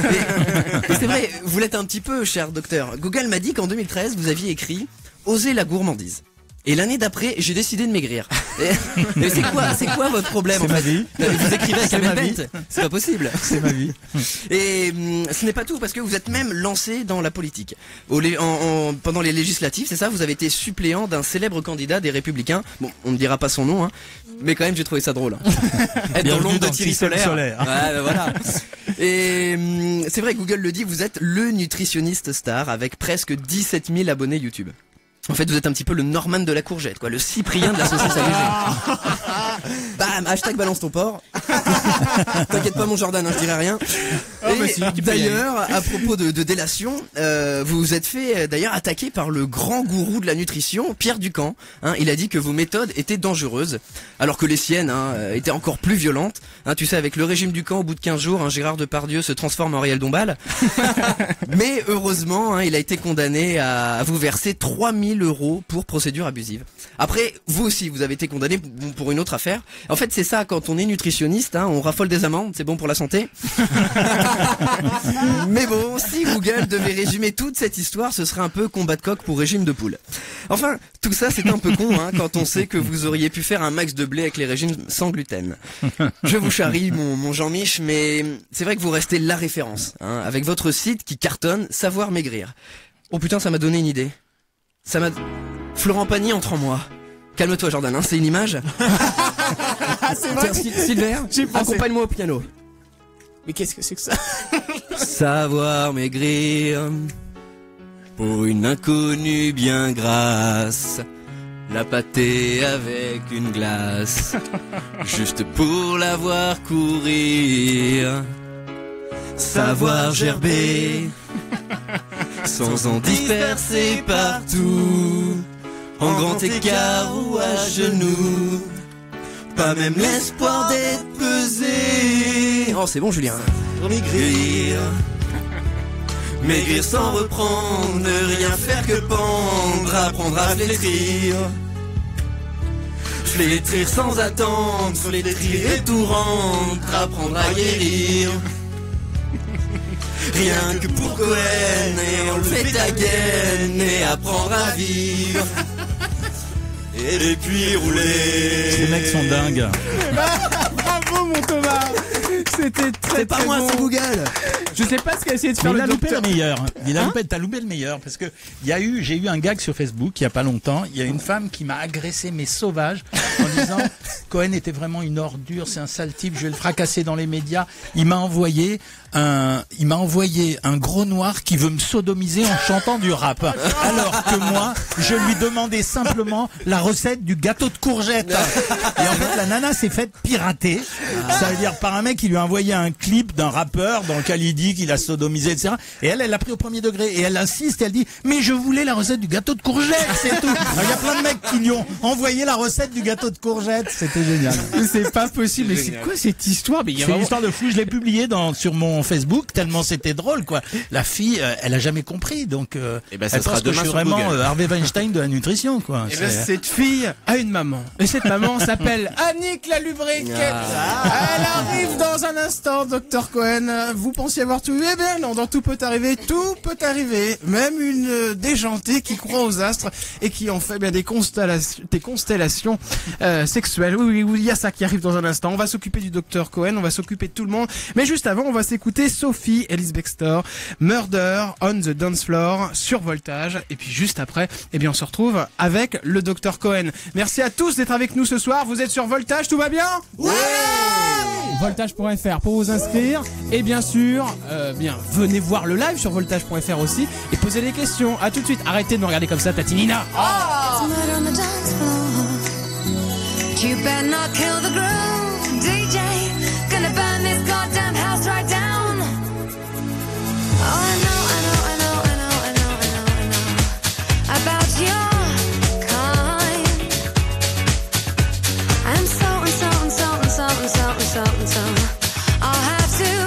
Et c'est vrai, vous l'êtes un petit peu, cher docteur. Google m'a dit qu'en 2013, vous aviez écrit « Oser la gourmandise ». Et l'année d'après, j'ai décidé de maigrir. Mais c'est quoi votre problème en fait? Vie. Vous écrivez avec un bête, c'est pas possible. C'est ma vie. Et ce n'est pas tout, parce que vous êtes même lancé dans la politique. Pendant les législatives, c'est ça, vous avez été suppléant d'un célèbre candidat des Républicains. Bon, on ne dira pas son nom, hein, mais quand même j'ai trouvé ça drôle. Être dans l'ombre de Thierry Solaire. Ouais, ben voilà. Et c'est vrai, Google le dit, vous êtes le nutritionniste star avec presque 17 000 abonnés YouTube. En fait, vous êtes un petit peu le Norman de la courgette, quoi, le Cyprien de la saucisse allégée. Bam, hashtag balance ton porc. T'inquiète pas mon Jordan, hein, je dirai rien. Et d'ailleurs, à propos de délation, vous vous êtes fait d'ailleurs attaquer par le grand gourou de la nutrition, Pierre Ducamp. Hein, il a dit que vos méthodes étaient dangereuses, alors que les siennes étaient encore plus violentes. Hein, tu sais, avec le régime Ducamp, au bout de 15 jours, Gérard Depardieu se transforme en Ariel Dombal. Mais heureusement, il a été condamné à vous verser 3 000 € pour procédure abusive. Après, vous aussi, vous avez été condamné pour une autre affaire. En fait, c'est ça, quand on est nutritionniste, on raffole des amendes, c'est bon pour la santé. Mais bon, si Google devait résumer toute cette histoire, ce serait un peu combat de coq pour régime de poule. Enfin, tout ça, c'est un peu con, quand on sait que vous auriez pu faire un max de blé avec les régimes sans gluten. Je vous charrie, mon Jean-Mich, mais c'est vrai que vous restez la référence, avec votre site qui cartonne, Savoir Maigrir. Oh putain, ça m'a donné une idée. Florent Pagny entre en moi. Calme-toi Jordan, c'est une image. C'est vrai. Silver, accompagne-moi au piano. Mais qu'est-ce que c'est que ça? Savoir maigrir pour une inconnue bien grasse. La pâtée avec une glace, juste pour la voir courir. Savoir gerber sans en disperser partout, en grand écart ou à genoux, pas même l'espoir d'être pesé. Oh c'est bon Julien. Maigrir sans reprendre, ne rien faire que pendre, apprendre à flétrir. Flétrir sans attendre, flétrir et tout rendre, apprendre à guérir. Rien que pour Cohen, et on le fait à gaine, et apprendre à vivre. Et puis rouler. Ces mecs sont dingues. Bravo mon Thomas. C'était très pas moi, bon. c'est Google. Je sais pas ce qu'a essayé de faire Mais le il a loupé docteur. le meilleur. T'as loupé le meilleur parce que j'ai eu un gag sur Facebook il y a pas longtemps. Il y a une femme qui m'a agressé mais sauvage en disant Cohen était vraiment une ordure, c'est un sale type, je vais le fracasser dans les médias. Il m'a envoyé un gros noir qui veut me sodomiser en chantant du rap. Alors que moi, je lui demandais simplement la recette du gâteau de courgette. Et en fait, la nana s'est faite pirater. Ça veut dire par un mec qui lui a envoyé un clip d'un rappeur dans lequel il dit qu'il a sodomisé, etc. Et elle l'a pris au premier degré. Et elle insiste, elle dit, mais je voulais la recette du gâteau de courgette, c'est tout. Alors, il y a plein de mecs qui lui ont envoyé la recette du gâteau de courgette. C'était génial. C'est pas possible. Mais c'est quoi cette histoire? Mais il y a C'est une vraiment- histoire de fou. Je l'ai publié sur mon Facebook tellement c'était drôle, quoi. La fille, elle a jamais compris, donc ben, ça elle sera pense que je demain suis sur vraiment Google. Harvey Weinstein de la nutrition, quoi. Eh ben, cette fille a une maman. Et cette maman s'appelle Annick la Lubrique. Elle arrive dans un instant, Dr Cohen. Vous pensiez avoir tout vu? Eh bien non, dans Tout peut arriver, tout peut arriver. Même une déjantée qui croit aux astres et qui en fait bien des constellations sexuelle. Oui, il y a ça qui arrive dans un instant. On va s'occuper du docteur Cohen, on va s'occuper de tout le monde. Mais juste avant, on va s'écouter Sophie Ellis Bextor, Murder on the Dance Floor sur Voltage. Et puis juste après, eh bien, on se retrouve avec le docteur Cohen. Merci à tous d'être avec nous ce soir. Vous êtes sur Voltage, tout va bien? Ouais! Voltage.fr pour vous inscrire. Et bien sûr, venez voir le live sur Voltage.fr aussi et posez des questions. À tout de suite. Arrêtez de me regarder comme ça, Tatinina. You better not kill the groove, DJ. Gonna burn this goddamn house right down. Oh, I know about your kind. I'm so. I'll have to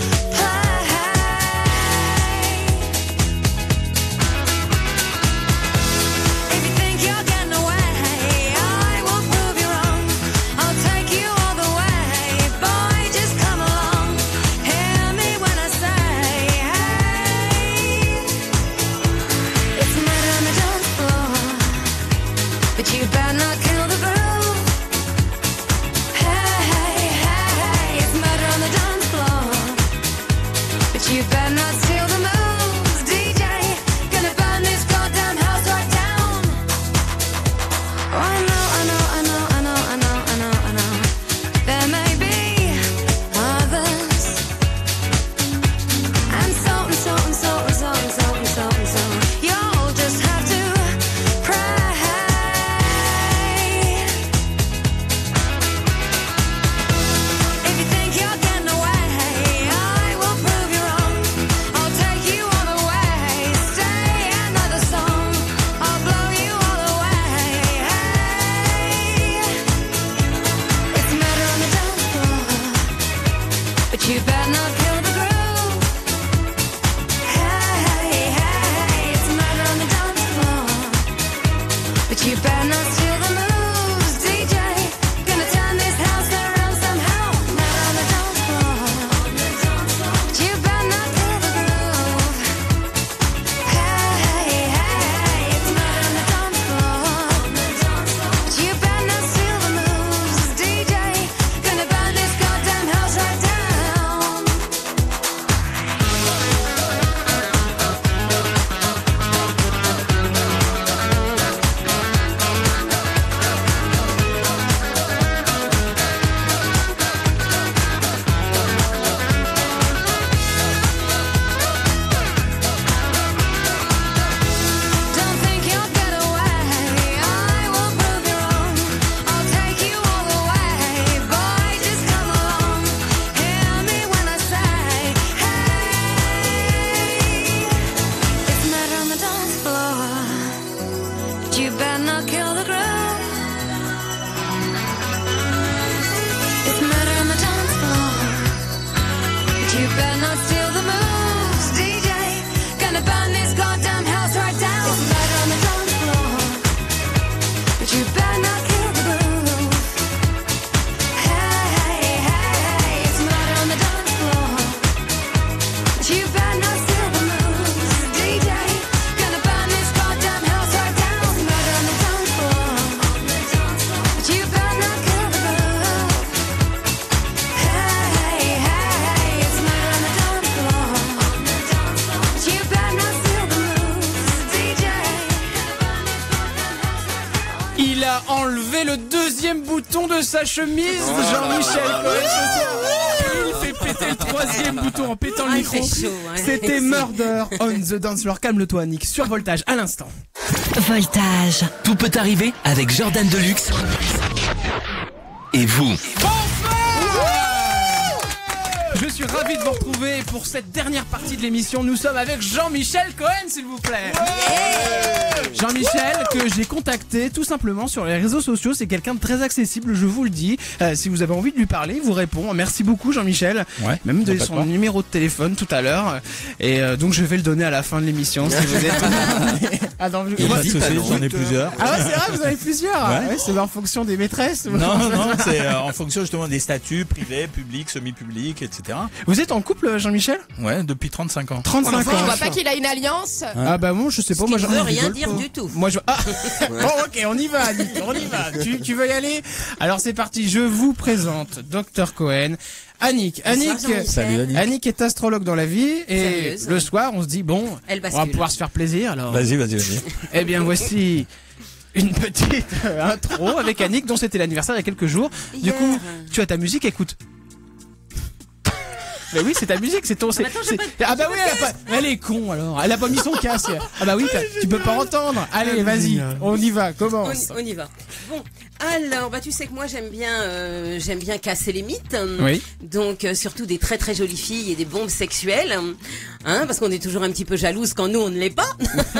Le deuxième bouton de sa chemise, Jean-Michel Cohen. Il fait péter le troisième bouton en pétant le micro. C'était Murder on the Dance Floor. Calme-toi, Nick, sur Voltage à l'instant. Voltage. Tout peut arriver avec Jordan Deluxe. Et vous. Je suis ravi de vous retrouver pour cette dernière partie de l'émission. Nous sommes avec Jean-Michel Cohen, s'il vous plaît. Jean-Michel, que j'ai contacté tout simplement sur les réseaux sociaux. C'est quelqu'un de très accessible, je vous le dis. Si vous avez envie de lui parler, il vous répond. Merci beaucoup, Jean-Michel. Ouais, même donné son numéro de téléphone tout à l'heure. Et donc je vais le donner à la fin de l'émission si vous êtes. J'en ai plusieurs. Ah ouais, c'est vrai, vous en avez plusieurs. Ouais, c'est en fonction des maîtresses. Non, c'est en fonction justement des statuts privés, publics, semi-publics, etc. etc. Vous êtes en couple, Jean-Michel? Ouais, depuis 35 ans. 35 Je ans. vois pas qu'il a une alliance. Ah bah bon, je sais pas. Ce Moi, qui je ne veut rien rigole dire pas. du tout. Moi, je. Ah bon, ok, on y va, Annick, on y va. Tu veux y aller? Alors c'est parti. Je vous présente Dr Cohen. Annick, Salut, Annick. Annick est astrologue dans la vie et Sérieuse. le soir on se dit bon, Elle on va bascule. pouvoir se faire plaisir alors. Vas-y. Eh bien voici une petite intro avec Annick dont c'était l'anniversaire il y a quelques jours. Du Hier. coup, tu as ta musique, écoute. Mais oui, c'est ta musique, c'est ton. mais attends, j'ai pas- Ah bah oui, elle est con alors. Elle a pas mis son casque. Ah bah oui, tu peux pas entendre. Allez, vas-y, on y va. Commence. On y va. Bon, alors, bah tu sais que moi j'aime bien casser les mythes. Oui. Donc surtout des très très jolies filles et des bombes sexuelles, hein, parce qu'on est toujours un petit peu jalouse quand nous on ne l'est pas.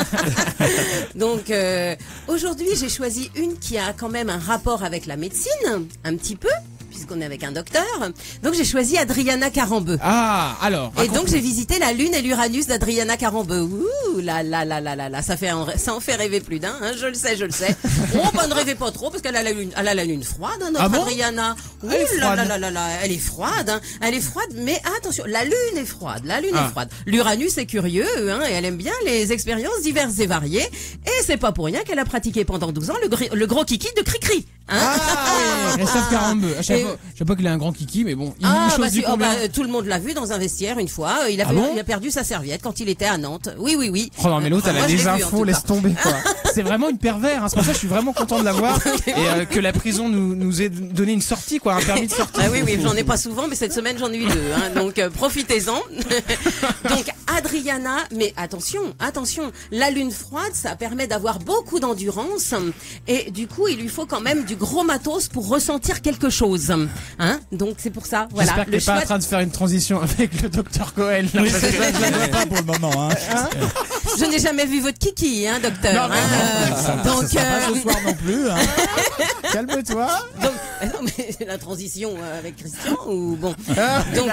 Donc aujourd'hui j'ai choisi une qui a quand même un rapport avec la médecine, un petit peu, puisqu'on est avec un docteur. Donc j'ai choisi Adriana Carambeu. Ah, alors. Et donc j'ai visité la Lune et l'Uranus d'Adriana Carambeu. Ouh là, ça en fait rêver plus d'un, hein, je le sais. Oh bah ne rêvez pas trop parce qu'elle a la lune froide, hein, notre Ah bon Adriana. Ouh Elle est là froide. là, elle est froide, hein. Elle est froide, mais attention, la Lune est froide, est froide. L'Uranus est curieux, hein, et elle aime bien les expériences diverses et variées. Et c'est pas pour rien qu'elle a pratiqué pendant 12 ans le gros kiki de Cricri. Hein. Ah, Christophe Carambeu. À chaque Et- fois, je sais pas qu'il a un grand kiki, mais bon, il Ah, chose bah, du combien tout le monde l'a vu dans un vestiaire une fois. Il a, Ah bon il a perdu sa serviette quand il était à Nantes. Oui. Oh non, mais l'autre, elle Moi, a je l'ai des vu, en infos, tout laisse cas. tomber, quoi. C'est vraiment une pervers, hein. C'est pour ça que je suis vraiment content de l'avoir. Et que la prison nous ait donné une sortie, quoi, un permis de sortie. Ah oui, j'en ai pas souvent, mais cette semaine j'en ai eu 2. Hein, donc profitez-en. Donc Adriana, mais attention, la lune froide, ça permet d'avoir beaucoup d'endurance. Et du coup, il lui faut quand même du gros matos pour ressentir quelque chose. Hein, donc c'est pour ça. Voilà. J'espère que t'es pas en train de faire une transition avec le docteur Cohen. Là, parce que- Je la vois pas pour le moment. Hein. Je n'ai jamais vu votre kiki, hein, docteur. Non, mais hein, donc, Ça sera pas ce soir non plus. Hein. Calme-toi. donc, non, mais la transition avec Christian ou bon. Ah, Donc,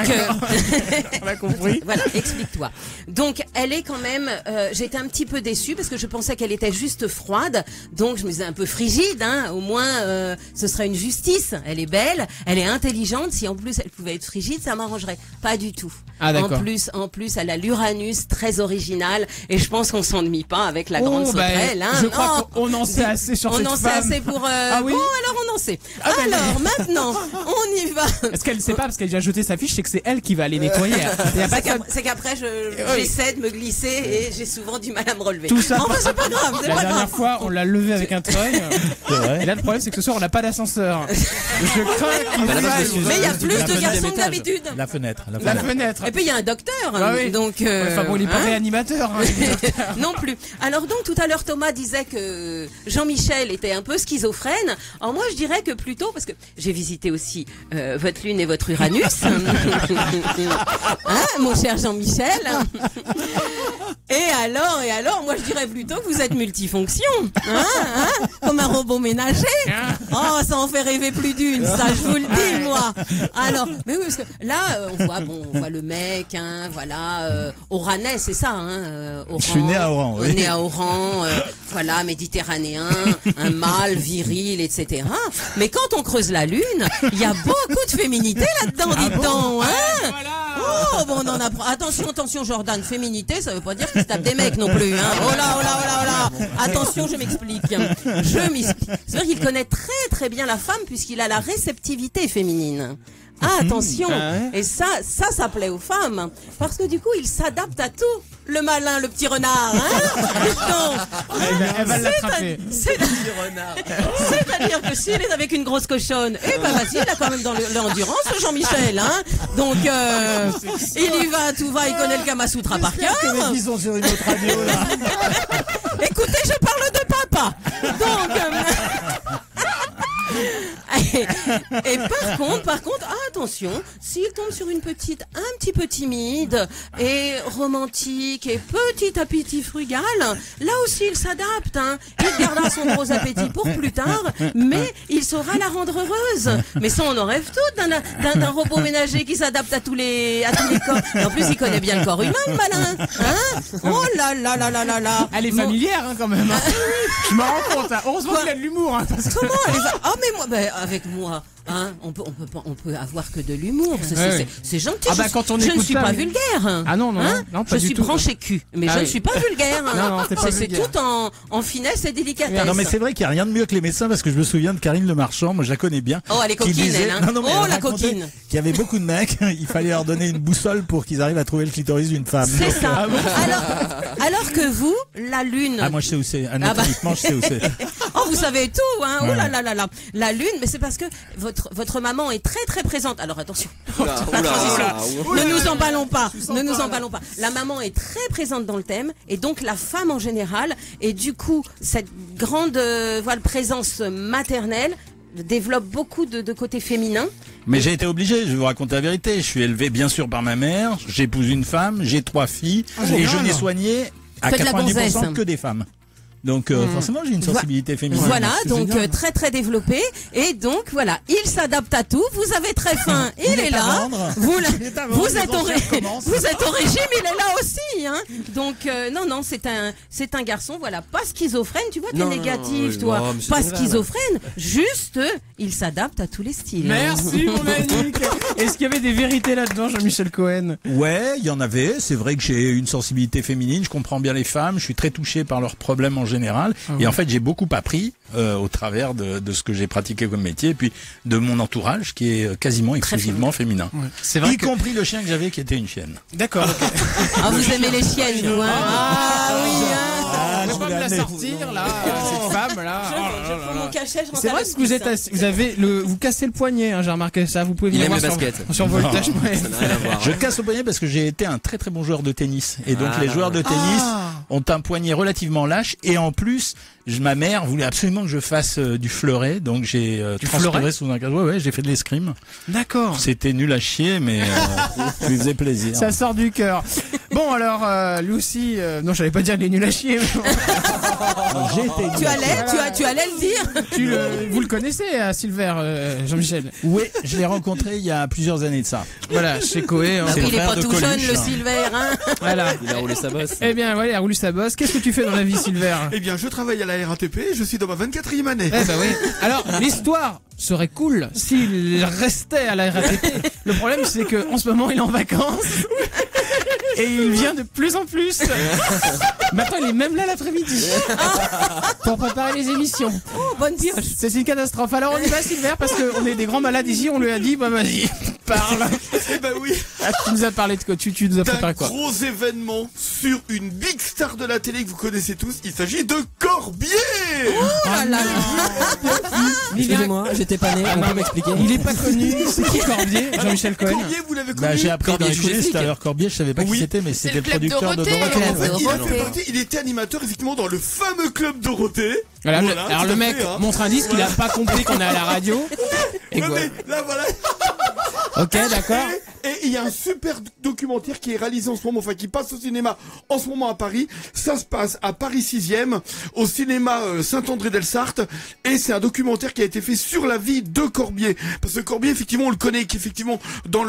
on a compris. voilà, explique-toi. Donc, elle est quand même. J'étais un petit peu déçue parce que je pensais qu'elle était juste froide. Donc, je me disais un peu frigide. Hein, au moins, ce serait une justice. Elle est belle, elle est intelligente. Si en plus elle pouvait être frigide, ça m'arrangerait. Pas du tout. Ah, d'accord. En plus, elle a l'Uranus très original et je pense qu'on s'ennuie pas avec la grande Oh, bah, sauterelle. Hein. je crois Non. qu'on en sait assez sur cette On en sait femme. assez pour. Ah oui. Bon, alors on en sait. Ah, ben, alors maintenant, on y va. Est-ce qu'elle sait pas, parce qu'elle a déjà jeté sa fiche, c'est que c'est elle qui va aller nettoyer. Il y a pas de C'est qu'après, Oui. j'essaie de me glisser et j'ai souvent du mal à me relever. Tout ça. Enfin, c'est pas grave, c'est La pas dernière grave. fois, on l'a levé avec un treuil. vrai. Et là, le problème, c'est que ce soir, on n'a pas d'ascenseur. Je crains qu'il Bah, là-bas, faille- je suis- Mais il y a La plus de fenêtre garçons de que d'habitude. La fenêtre. La fenêtre. Et puis il y a un docteur. Ah oui. Donc. Enfin bon, il est pas hein. réanimateur. Hein, le docteur. Non plus. Alors donc tout à l'heure Thomas disait que Jean-Michel était un peu schizophrène. Alors moi je dirais que plutôt parce que j'ai visité aussi votre lune et votre Uranus. Hein, mon cher Jean-Michel. Et alors moi je dirais plutôt que vous êtes multifonction. Comme un robot ménager. Oh ça en fait rêver plus d'une, ça je vous le dis moi. Alors mais oui parce que là on voit le mec, hein, voilà, Oranais c'est ça, hein. Oran, Je suis né à Oran, oui. Né à Oran, voilà, méditerranéen, un mâle viril, etc. Mais quand on creuse la lune, il y a beaucoup de féminité là-dedans, dites-donc, hein. Oh, bon, on en apprend. Attention, Jordan, féminité, ça veut pas dire qu'il se tape des mecs non plus, hein. Oh là. Attention, je m'explique. C'est vrai qu'il connaît très très bien la femme puisqu'il a la réceptivité féminine. Ah, attention. Et ça plaît aux femmes. Parce que du coup, il s'adapte à tout. Le malin, le petit renard, hein. Elle va l'attraper. C'est-à-dire que s'il est avec une grosse cochonne, vas-y, il a quand même dans l'endurance, le Jean-Michel, hein. Donc, il y va, tout va, il connaît le Kamasutra par cœur. Ils sont sur une autre radio là. Écoutez, je parle de papa. Donc, et par contre, attention, s'il tombe sur une petite, un petit peu timide et romantique et petit appétit frugal, là aussi il s'adapte, hein. Il gardera son gros appétit pour plus tard, mais il saura la rendre heureuse. Mais ça, on en rêve toutes d'un robot ménager qui s'adapte à tous les corps. Et en plus, il connaît bien le corps humain, le malin, hein. Oh là. Elle est familière, hein, quand même. Hein. Je m'en rends compte. Hein. Heureusement qu'il a de l'humour. Hein, parce que... Comment elle est... Ah mais moi, avec moi, pas. Hein, on peut avoir que de l'humour. C'est gentil. Ah bah, quand on je ne écoute suis ça, pas mais- vulgaire. Ah non, non, pas je du suis tout. branché cul, mais Ah je ne oui. suis pas vulgaire. Non, t'es pas c'est vulgaire. tout en finesse et délicatesse. Non mais c'est vrai qu'il n'y a rien de mieux que les médecins parce que je me souviens de Karine Le Marchand, moi je la connais bien. Oh, elle est qui coquine, disait- elle, hein. Non, mais Oh, elle la racontait coquine. qu'il y avait beaucoup de mecs, il fallait leur donner une boussole pour qu'ils arrivent à trouver le clitoris d'une femme. C'est Donc, ça. Alors que vous, la lune. Ah moi je sais où c'est, anatomiquement je sais où c'est. Oh, vous savez tout, hein. Ouais. Oh là là là là. La lune, mais c'est parce que votre maman est très très présente. Alors attention. Ne nous emballons pas. Ne nous emballons pas. La maman est très présente dans le thème et donc la femme en général et du coup cette grande présence maternelle développe beaucoup de côté féminin. Mais j'ai été obligé, je vais vous raconter la vérité. Je suis élevé bien sûr par ma mère, j'épouse une femme, j'ai 3 filles et je n'ai soigné à Faites la 90% gonzesse. que des femmes. Donc forcément j'ai une sensibilité féminine. Voilà, C'est donc génial. très très développé et donc voilà, il s'adapte à tout. Vous avez très faim, il est à là. vendre. Vous Il est à vendre, vous les êtes enchères commencent. vous êtes au régime, il est là aussi. Hein. Donc non, c'est un garçon, voilà, pas schizophrène. Tu vois, t'es Non, négatif, non, toi. non, mais c'est Pas pas grave. schizophrène, juste il s'adapte à tous les styles. Merci mon Annick. Est-ce qu'il y avait des vérités là-dedans, Jean-Michel Cohen? Ouais, il y en avait. C'est vrai que j'ai une sensibilité féminine. Je comprends bien les femmes. Je suis très touché par leurs problèmes en général. Et en fait, j'ai beaucoup appris au travers de ce que j'ai pratiqué comme métier, et puis de mon entourage qui est quasiment exclusivement féminin. C'est vrai y compris le chien que j'avais qui était une chienne. D'accord. ok. Ah, vous aimez les chiennes, vous, hein. Ah oui, hein. On va pas me la sortir là, cette femme là. Oh là là là là. Mon cachet, je rentre C'est à vrai que vous êtes l'hospice, vous avez vous cassez le poignet, hein, j'ai remarqué ça. Vous pouvez Il venir aime voir le basket. sur Voltage. Je casse le poignet parce que j'ai été un très très bon joueur de tennis. Et donc les joueurs de tennis ont un poignet relativement lâche. Et en plus, ma mère voulait absolument que je fasse du fleuret. Donc j'ai transféré sous un casque. Ouais, j'ai fait de l'escrime. D'accord. C'était nul à chier, mais ça lui faisait plaisir. Ça sort du cœur. Bon alors, Lucie, non, j'allais pas dire qu'il est nul à chier. mais- J'ai été nul. Tu allais le dire. Vous le connaissez, Silver, Jean-Michel? Oui, je l'ai rencontré il y a plusieurs années de ça. Voilà, chez Coé. C'est le Il est frère pas de tout Coluche. jeune, le Silver, hein. Voilà. Il a roulé sa bosse. Eh bien, voilà, il a roulé sa bosse. Qu'est-ce que tu fais dans la vie, Silver? Eh bien, je travaille à la RATP et je suis dans ma 24e année. Eh ben oui. Alors, l'histoire serait cool s'il restait à la RATP. Le problème, c'est que en ce moment, il est en vacances. Et il vient de plus en plus. Maintenant, il est même là l'après-midi. Pour préparer les émissions. Oh, bonne pioche. C'est une catastrophe. Alors, on y va, Silver, parce qu'on est des grands malades ici. On lui a dit, bah, vas-y, parle. Eh ben oui. Ah, tu nous as parlé de quoi? Tu nous as D'un préparé quoi? gros événement sur une big star de la télé que vous connaissez tous. Il s'agit de Corbier. Oh là là. Excusez-moi, j'étais pas né, on peut m'expliquer. Il est pas connu. C'est qui Corbier? Jean-Michel Cohen. Corbier, vous l'avez connu. Bah, j'ai appris dans Corbier, les je vous coulisses explique. tout à l'heure. Corbier, je savais pas qui Oui. c'était, mais c'était le le club producteur de Dorothée. Dorothée. En fait, Dorothée. il était animateur effectivement dans le fameux club Dorothée. Voilà, Voilà, alors tout le à mec fait, hein. montre un disque, il a pas compris qu'on est à la radio. Et Ouais, quoi? mais là voilà. Ok, d'accord. Et il y a un super documentaire qui est réalisé en ce moment, enfin qui passe au cinéma en ce moment à Paris. Ça se passe à Paris 6e, au cinéma Saint-André-del-Sarthe. Et c'est un documentaire qui a été fait sur la vie de Corbier. Parce que Corbier, effectivement, on le connaît qu'effectivement dans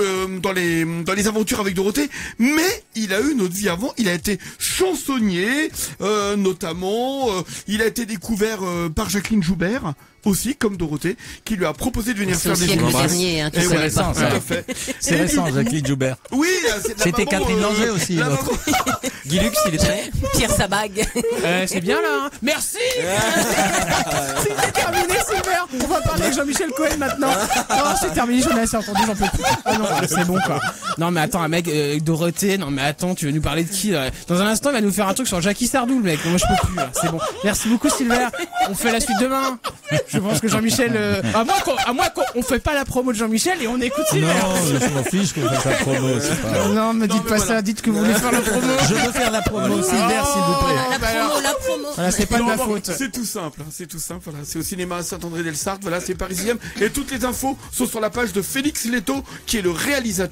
les aventures avec Dorothée. Mais il a eu une autre vie avant. Il a été chansonnier, notamment. Il a été découvert par Jacqueline Joubert. Aussi, comme Dorothée, qui lui a proposé de venir C'est faire au des siècle émissions. dernier, hein, tu Et sais ouais, récent, tout ça. à fait. C'est récent, Jacqueline Joubert. Oui, c'est de la C'était maman, Catherine Langer aussi, la l'autre. maman. Guy Lux, il était. Pierre sa bague. C'est bien là, hein. Merci. C'est terminé, Silver. On va parler avec Jean-Michel Cohen maintenant. Non, c'est terminé, j'en ai assez entendu, j'en peux plus. Ah non, c'est bon quoi. Non mais attends, un mec Dorothée, non mais attends, tu veux nous parler de qui là? Dans un instant, il va nous faire un truc sur Jackie Sardou, le mec. Moi je peux plus, là. C'est bon. Merci beaucoup, Silver. On fait la suite demain. Je pense que Jean-Michel, à moins qu'on fait pas la promo de Jean-Michel et on écoute Silver. Non, je m'en fiche qu'on fasse la promo. C'est pas... Non, me dites mais pas voilà. ça, dites que vous voulez faire la promo. Je veux faire la promo, Silver, s'il vous plaît. La promo. Voilà, c'est pas de Non, ma bon, faute. C'est tout simple, hein, c'est tout simple. Voilà, c'est au cinéma Saint-André-del-Sarthe. Voilà, c'est parisien. Et toutes les infos sont sur la page de Félix Leto, qui est le réalisateur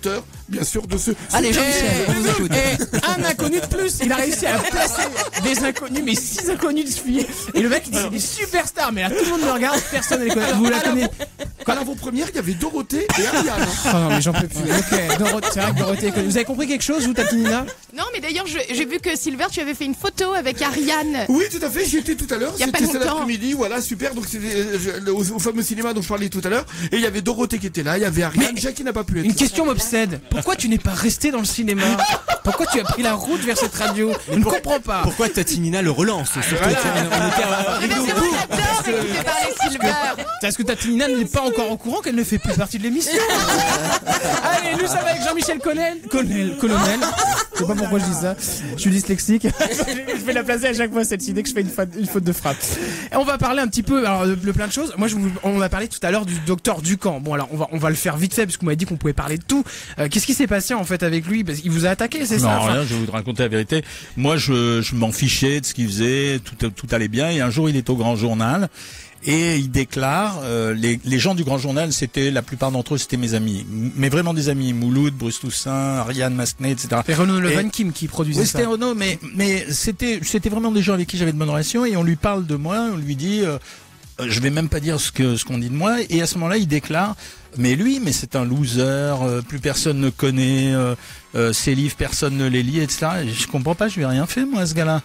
bien sûr, de ce... Allez, Jean-Michel, on vous écoute. Et un inconnu de plus, il a réussi à placer des inconnus, mais 6 inconnus de suite. Et le mec, il dit c'est des superstars, mais là tout le monde me regarde, personne ne les connaît. Vous la connaissez? À l'avant-première, il y avait Dorothée et Ariane. Oh non, mais j'en peux plus. Ok, Dorothée, c'est vrai que Dorothée est connue. Vous avez compris quelque chose, vous, Tatinina? Non, mais d'ailleurs, j'ai vu que Silver, tu avais fait une photo avec Ariane. Oui, tout à fait, j'y étais tout à l'heure. Il y a pas C'était cet longtemps. après-midi, voilà, super. Donc c'était au fameux cinéma dont je parlais tout à l'heure. Et il y avait Dorothée qui était là, il y avait Ariane, Jacques qui n'a pas pu être Une là. question m'obsède. Pourquoi tu n'es pas resté dans le cinéma? Pourquoi tu as pris la route vers cette radio? Je ne comprends pas. Pourquoi Tatinina le relance surtout Voilà. on était à Mais c'est moi, j'adore écouter parler Silver. Parce que Tatinina n'est pas encore au courant qu'elle ne fait plus partie de l'émission. Allez, nous sommes avec Jean-Michel Colonel. Je sais pas pourquoi je dis ça. Je suis dyslexique. Je vais la placer à chaque fois cette idée que je fais une faute de frappe. Et on va parler un petit peu alors, de plein de choses. Moi, on a parlé tout à l'heure du docteur Ducamp. Bon, alors on va le faire vite fait parce que vous m'avez dit qu'on pouvait parler de tout. Qu'est-ce qui s'est passé en fait avec lui? Parce qu'il vous a attaqué, c'est ça? Non, rien, je vais vous raconter la vérité. Moi, je m'en fichais de ce qu'il faisait, tout allait bien. Et un jour, il est au Grand Journal. Et il déclare, les gens du Grand Journal, c'était la plupart d'entre eux, c'était mes amis, mais vraiment des amis. Mouloud, Bruce Toussaint, Ariane Massenet, etc. C'est Renaud Van Kim qui produisait oui, ça. c'était Renaud, mais c'était vraiment des gens avec qui j'avais de bonnes relations. Et on lui parle de moi, on lui dit, je vais même pas dire ce qu'on dit de moi. Et à ce moment-là, il déclare, mais c'est un loser, plus personne ne connaît ses livres, personne ne les lit, etc. Et je comprends pas, je lui ai rien fait moi, ce gars-là.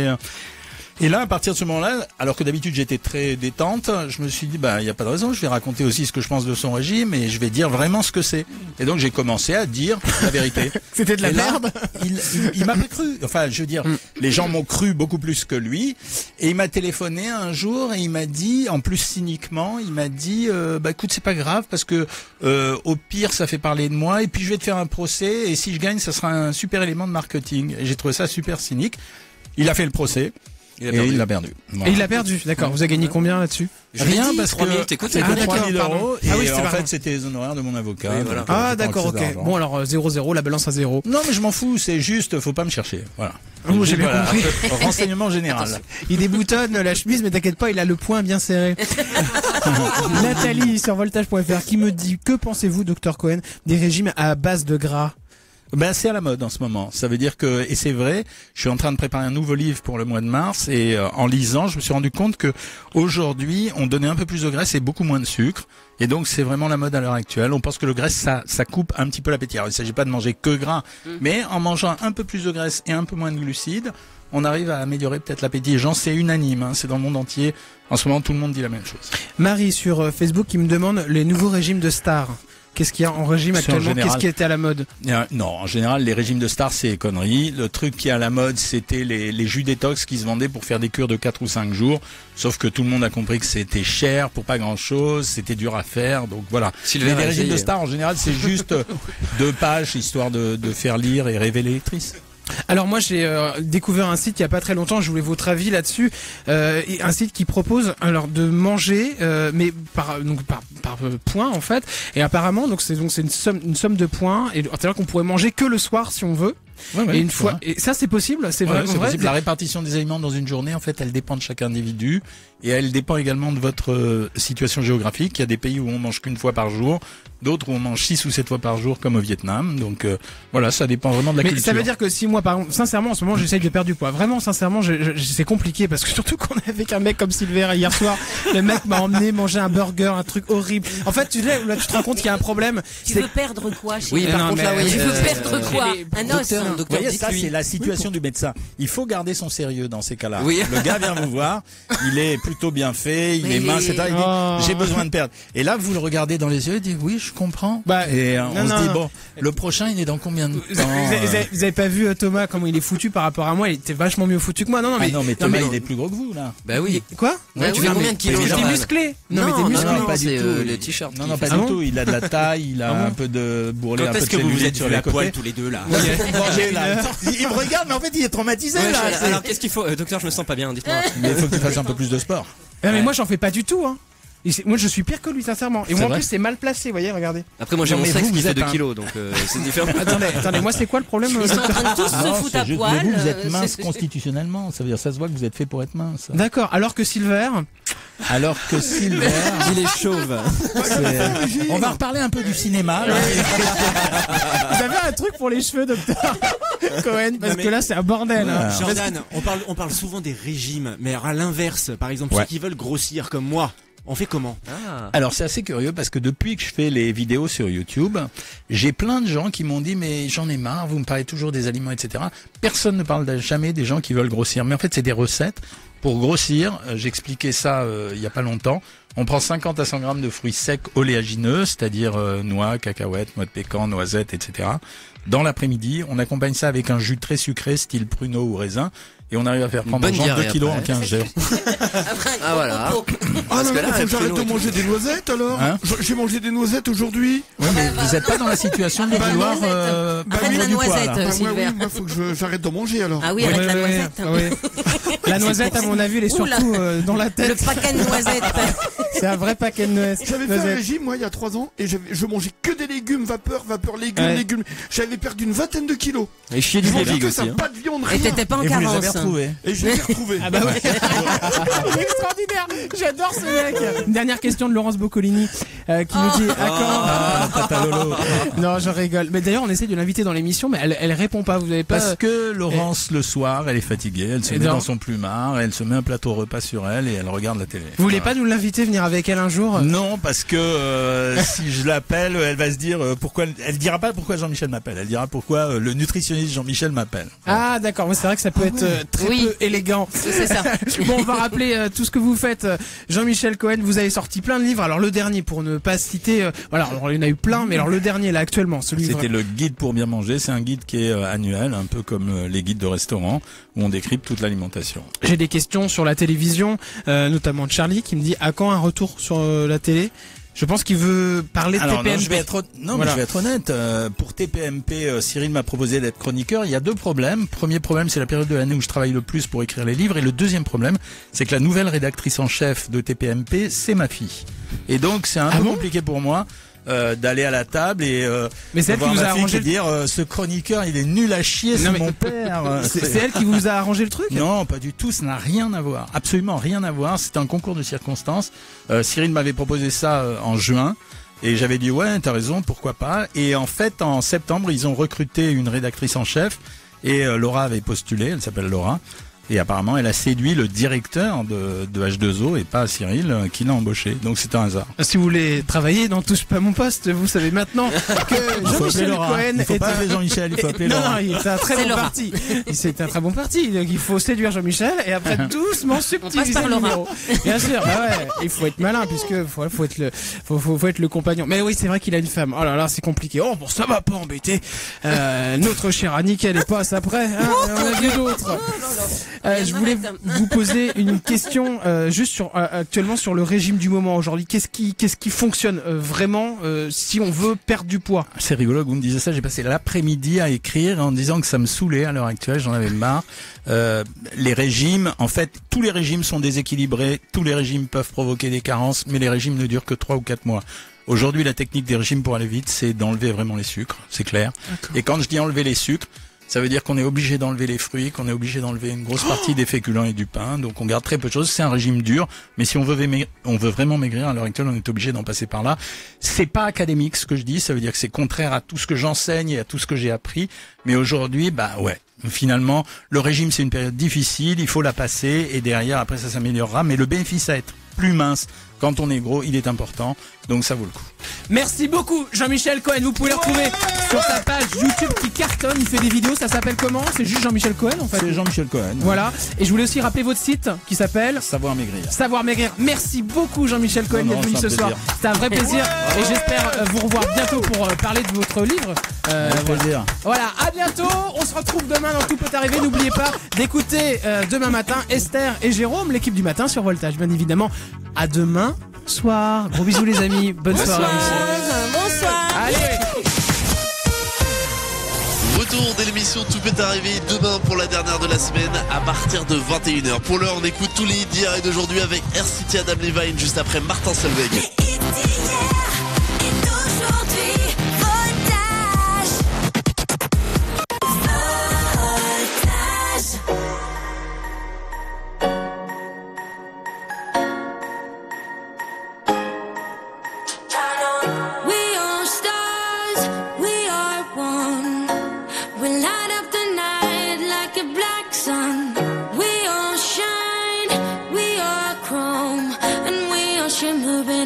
Et là, à partir de ce moment-là, alors que d'habitude j'étais très détente, je me suis dit, il n'y a pas de raison, je vais raconter aussi ce que je pense de son régime et je vais dire vraiment ce que c'est. Et donc j'ai commencé à dire la vérité. C'était de la merde. Il m'a pas cru. Enfin, je veux dire, les gens m'ont cru beaucoup plus que lui. Et il m'a téléphoné un jour et il m'a dit, en plus cyniquement, il m'a dit, écoute, c'est pas grave parce que au pire ça fait parler de moi et puis je vais te faire un procès et si je gagne, ça sera un super élément de marketing. Et j'ai trouvé ça super cynique. Il a fait le procès. Il l'a perdu. Voilà. Et il a perdu, d'accord. Vous avez gagné combien là-dessus? Rien, parce que 3 minutes, écoute, c'était 3 000 euros. Et oui, en fait, c'était les honoraires de mon avocat. Oui, voilà. Ah, d'accord, ok. Bon, alors 0-0, la balance à 0. Non, mais je m'en fous, c'est juste, faut pas me chercher. Voilà. Oh, j'ai bien compris. Renseignement général. Il déboutonne la chemise, mais t'inquiète pas, il a le poing bien serré. Nathalie sur voltage.fr qui me dit, que pensez-vous, Dr Cohen, des régimes à base de gras? C'est à la mode en ce moment. Ça veut dire que, et c'est vrai, je suis en train de préparer un nouveau livre pour le mois de mars et en lisant, je me suis rendu compte que aujourd'hui, on donnait un peu plus de graisse et beaucoup moins de sucre. Et donc, c'est vraiment la mode à l'heure actuelle. On pense que le graisse, ça coupe un petit peu l'appétit. Alors, il ne s'agit pas de manger que gras, mais en mangeant un peu plus de graisse et un peu moins de glucides, on arrive à améliorer peut-être l'appétit. Les gens, c'est unanime, hein, c'est dans le monde entier. En ce moment, tout le monde dit la même chose. Marie sur Facebook qui me demande les nouveaux régimes de stars. Qu'est-ce qu'il y a en régime actuellement? Qu'est-ce qui était à la mode? Non, en général, les régimes de stars, c'est conneries. Le truc qui est à la mode, c'était les jus détox qui se vendaient pour faire des cures de 4 ou 5 jours. Sauf que tout le monde a compris que c'était cher pour pas grand-chose, c'était dur à faire. Donc voilà. Mais les régimes de stars, en général, c'est juste 2 pages, histoire de faire lire et rêver les lectrices. Alors moi j'ai découvert un site il y a pas très longtemps, je voulais votre avis là-dessus, un site qui propose alors de manger mais par point en fait, et apparemment donc c'est une somme de points, et c'est-à-dire qu'on pourrait manger que le soir si on veut. Et une fois, et ça c'est possible, c'est vrai. La répartition des aliments dans une journée, en fait, elle dépend de chaque individu et elle dépend également de votre situation géographique. Il y a des pays où on mange qu'une fois par jour, d'autres où on mange 6 ou 7 fois par jour, comme au Vietnam. Donc voilà, ça dépend vraiment de la culture. Mais ça veut dire que si moi, par exemple, sincèrement, en ce moment, j'essaye de perdre du poids. Vraiment, sincèrement, c'est compliqué parce que surtout qu'on est avec un mec comme Silver hier soir, le mec m'a emmené manger un burger, un truc horrible. En fait, là, tu te rends compte qu'il y a un problème. Tu veux perdre quoi? Oui, par contre, là, oui. Tu veux perdre quoi? Un os. Vous voyez, ça c'est la situation du médecin. Il faut garder son sérieux dans ces cas-là. Oui. Le gars vient vous voir, il est plutôt bien fait, il est mince, etc. Il dit j'ai besoin de perdre. Et là vous le regardez dans les yeux, il dit oui je comprends. Et on se dit bon, le prochain il est dans combien de temps? Vous avez pas vu Thomas comment il est foutu par rapport à moi? Il était vachement mieux foutu que moi. Non mais Thomas il est plus gros que vous là. Bah oui. Quoi? Ouais, tu fais combien de kilos? T'es musclé. Non, mais t'es musclé. Non, pas du tout. Le t-shirt. Non, pas du tout. Il a de la taille, il a un peu de bourrelet, un peu de que vous vous êtes sur sur les la poêle côtés. tous les deux là? Il me regarde, mais en fait, il est traumatisé là. Alors qu'est-ce qu'il faut? Docteur, je me sens pas bien, dites-moi. Mais il faut que tu fasses un peu plus de sport. Mais moi j'en fais pas du tout hein. Moi je suis pire que lui sincèrement. Et moi en vrai plus c'est mal placé, vous voyez, regardez. Après moi j'ai Non, mon mais sexe vous, qui vous fait êtes 2 un- kilos, donc c'est différent. Attendez, moi c'est quoi le problème? Ils sont en train de tous se Non, foutre c'est à juste- poil. mais vous êtes mince c'est- constitutionnellement. Ça veut dire, ça se voit que vous êtes fait pour être mince. D'accord, alors que Silver, Alors que Silver, il est chauve. On va reparler un peu du cinéma. Là. Vous avez un truc pour les cheveux, docteur Cohen, parce que là c'est un bordel. Hein. Jordan, on parle souvent des régimes, mais à l'inverse, par exemple, ceux qui veulent grossir comme moi, on fait comment? Alors c'est assez curieux parce que depuis que je fais les vidéos sur YouTube, j'ai plein de gens qui m'ont dit mais j'en ai marre, vous me parlez toujours des aliments, etc. Personne ne parle jamais des gens qui veulent grossir. Mais en fait c'est des recettes pour grossir. J'expliquais ça il y a pas longtemps. On prend 50 à 100 grammes de fruits secs oléagineux, c'est-à-dire noix, cacahuètes, noix de pécan, noisettes, etc. Dans l'après-midi, on accompagne ça avec un jus très sucré, style pruneau ou raisin. Et on arrive à faire prendre genre 2 kilos en 15 jours. Ah voilà. Ah non, il faut que j'arrête de manger des noisettes alors. Hein J'ai mangé des noisettes aujourd'hui. Oui, mais vous n'êtes pas dans la situation de vouloir Arrête la noisette, Oui, Silver. faut que j'arrête de manger alors. Ah oui, arrête la noisette. La noisette, à mon avis, elle est surtout dans la tête. Le paquet de noisettes. C'est un vrai paquet de noisettes. J'avais fait un régime, moi, il y a 3 ans, et je mangeais que des légumes, vapeur, légumes. J'avais perdu une vingtaine de kilos. Et chier du bébig aussi. Ça, pas de viande, Et rien. t'étais pas en carence. Et je l'ai retrouvé. Ah bah ouais. Extraordinaire. J'adore ce mec. Une dernière question de Laurence Boccolini qui nous dit Tata Lolo. Non, je rigole. Mais d'ailleurs, on essaie de l'inviter dans l'émission, mais elle répond pas. Vous avez pas. Parce que Laurence, le soir, elle est fatiguée, elle se met dans son plumard, elle se met un plateau repas sur elle et elle regarde la télé. Vous voulez pas nous l'inviter, venir avec elle un jour? Non, parce que si je l'appelle, elle va se dire pourquoi. Elle dira pas pourquoi Jean-Michel m'appelle. Elle dira pourquoi le nutritionniste Jean-Michel m'appelle. Ah d'accord, c'est vrai que ça peut être très peu élégant. C'est ça. Bon, on va rappeler tout ce que vous faites. Jean-Michel Cohen, vous avez sorti plein de livres. Alors le dernier, pour ne pas citer, voilà, alors, il y en a eu plein, mais alors le dernier là actuellement, celui. C'était le guide pour bien manger. C'est un guide qui est annuel, un peu comme les guides de restaurant, où on décrypte toute l'alimentation. J'ai des questions sur la télévision, notamment de Charlie qui me dit à quand un retour sur la télé? Je pense qu'il veut parler de TPMP. Non, je vais être honnête. Pour TPMP, Cyril m'a proposé d'être chroniqueur. Il y a 2 problèmes. Premier problème, c'est la période de l'année où je travaille le plus pour écrire les livres. Et le deuxième problème, c'est que la nouvelle rédactrice en chef de TPMP, c'est ma fille. Et donc, c'est un peu compliqué pour moi. D'aller à la table et mais c'est elle qui vous a arrangé dire ce chroniqueur il est nul à chier, c'est mon père. C'est elle qui vous a arrangé le truc? Non, pas du tout, ça n'a rien à voir, absolument rien à voir. C'était un concours de circonstances. Cyril m'avait proposé ça en juin et j'avais dit ouais, t'as raison, pourquoi pas. Et en fait en septembre ils ont recruté une rédactrice en chef et Laura avait postulé, elle s'appelle Laura. Et apparemment, elle a séduit le directeur de H2O et pas Cyril qui l'a embauché. Donc c'est un hasard. Si vous voulez travailler dans Touche pas mon poste, vous savez maintenant que Jean-Michel Cohen il faut pas appeler Jean-Michel, il faut appeler Laura. Non, c'est un très bon parti. C'est un très bon parti. Donc il faut séduire Jean-Michel et après doucement subtiliser le numéro. Bien sûr, bah ouais, il faut être malin puisque faut être le compagnon. Mais oui, c'est vrai qu'il a une femme. Oh là là, c'est compliqué. Oh bon, ça va pas embêter notre chère Annick, elle est passe après. Hein, on a vu d'autres. Je voulais vous poser une question juste actuellement sur le régime du moment aujourd'hui. Qu'est-ce qui fonctionne vraiment si on veut perdre du poids? C'est rigolo que vous me disiez ça. J'ai passé l'après-midi à écrire en disant que ça me saoulait à l'heure actuelle. J'en avais marre. Les régimes, en fait, tous les régimes sont déséquilibrés. Tous les régimes peuvent provoquer des carences, mais les régimes ne durent que 3 ou 4 mois. Aujourd'hui, la technique des régimes pour aller vite, c'est d'enlever vraiment les sucres. C'est clair. Et quand je dis enlever les sucres, ça veut dire qu'on est obligé d'enlever les fruits, qu'on est obligé d'enlever une grosse partie des féculents et du pain. Donc on garde très peu de choses. C'est un régime dur, mais si on veut vraiment maigrir, à l'heure actuelle, on est obligé d'en passer par là. C'est pas académique ce que je dis. Ça veut dire que c'est contraire à tout ce que j'enseigne et à tout ce que j'ai appris. Mais aujourd'hui, bah ouais. Finalement, le régime c'est une période difficile. Il faut la passer et derrière, après ça s'améliorera. Mais le bénéfice à être plus mince quand on est gros, il est important. Donc ça vaut le coup. Merci beaucoup Jean-Michel Cohen. Vous pouvez le retrouver sur sa page YouTube qui cartonne. Il fait des vidéos, ça s'appelle comment? C'est juste Jean-Michel Cohen en fait. C'est Jean-Michel Cohen. Voilà. Et je voulais aussi rappeler votre site qui s'appelle Savoir Maigrir. Savoir Maigrir. Merci beaucoup Jean-Michel Cohen d'être venu ce soir. C'était un vrai plaisir. Et j'espère vous revoir bientôt pour parler de votre livre. Plaisir. Voilà, à bientôt. On se retrouve demain dans Tout peut arriver. N'oubliez pas d'écouter demain matin Esther et Jérôme, l'équipe du matin sur Voltage. Bien évidemment. À demain soir. Gros bisous les amis. Bonne soirée. Bonsoir. Allez. Retour de l'émission Tout peut arriver demain pour la dernière de la semaine à partir de 21h. Pour l'heure, on écoute tous les hits d'hier et d'aujourd'hui avec Air City, Adam Levine juste après Martin Solveig. you're moving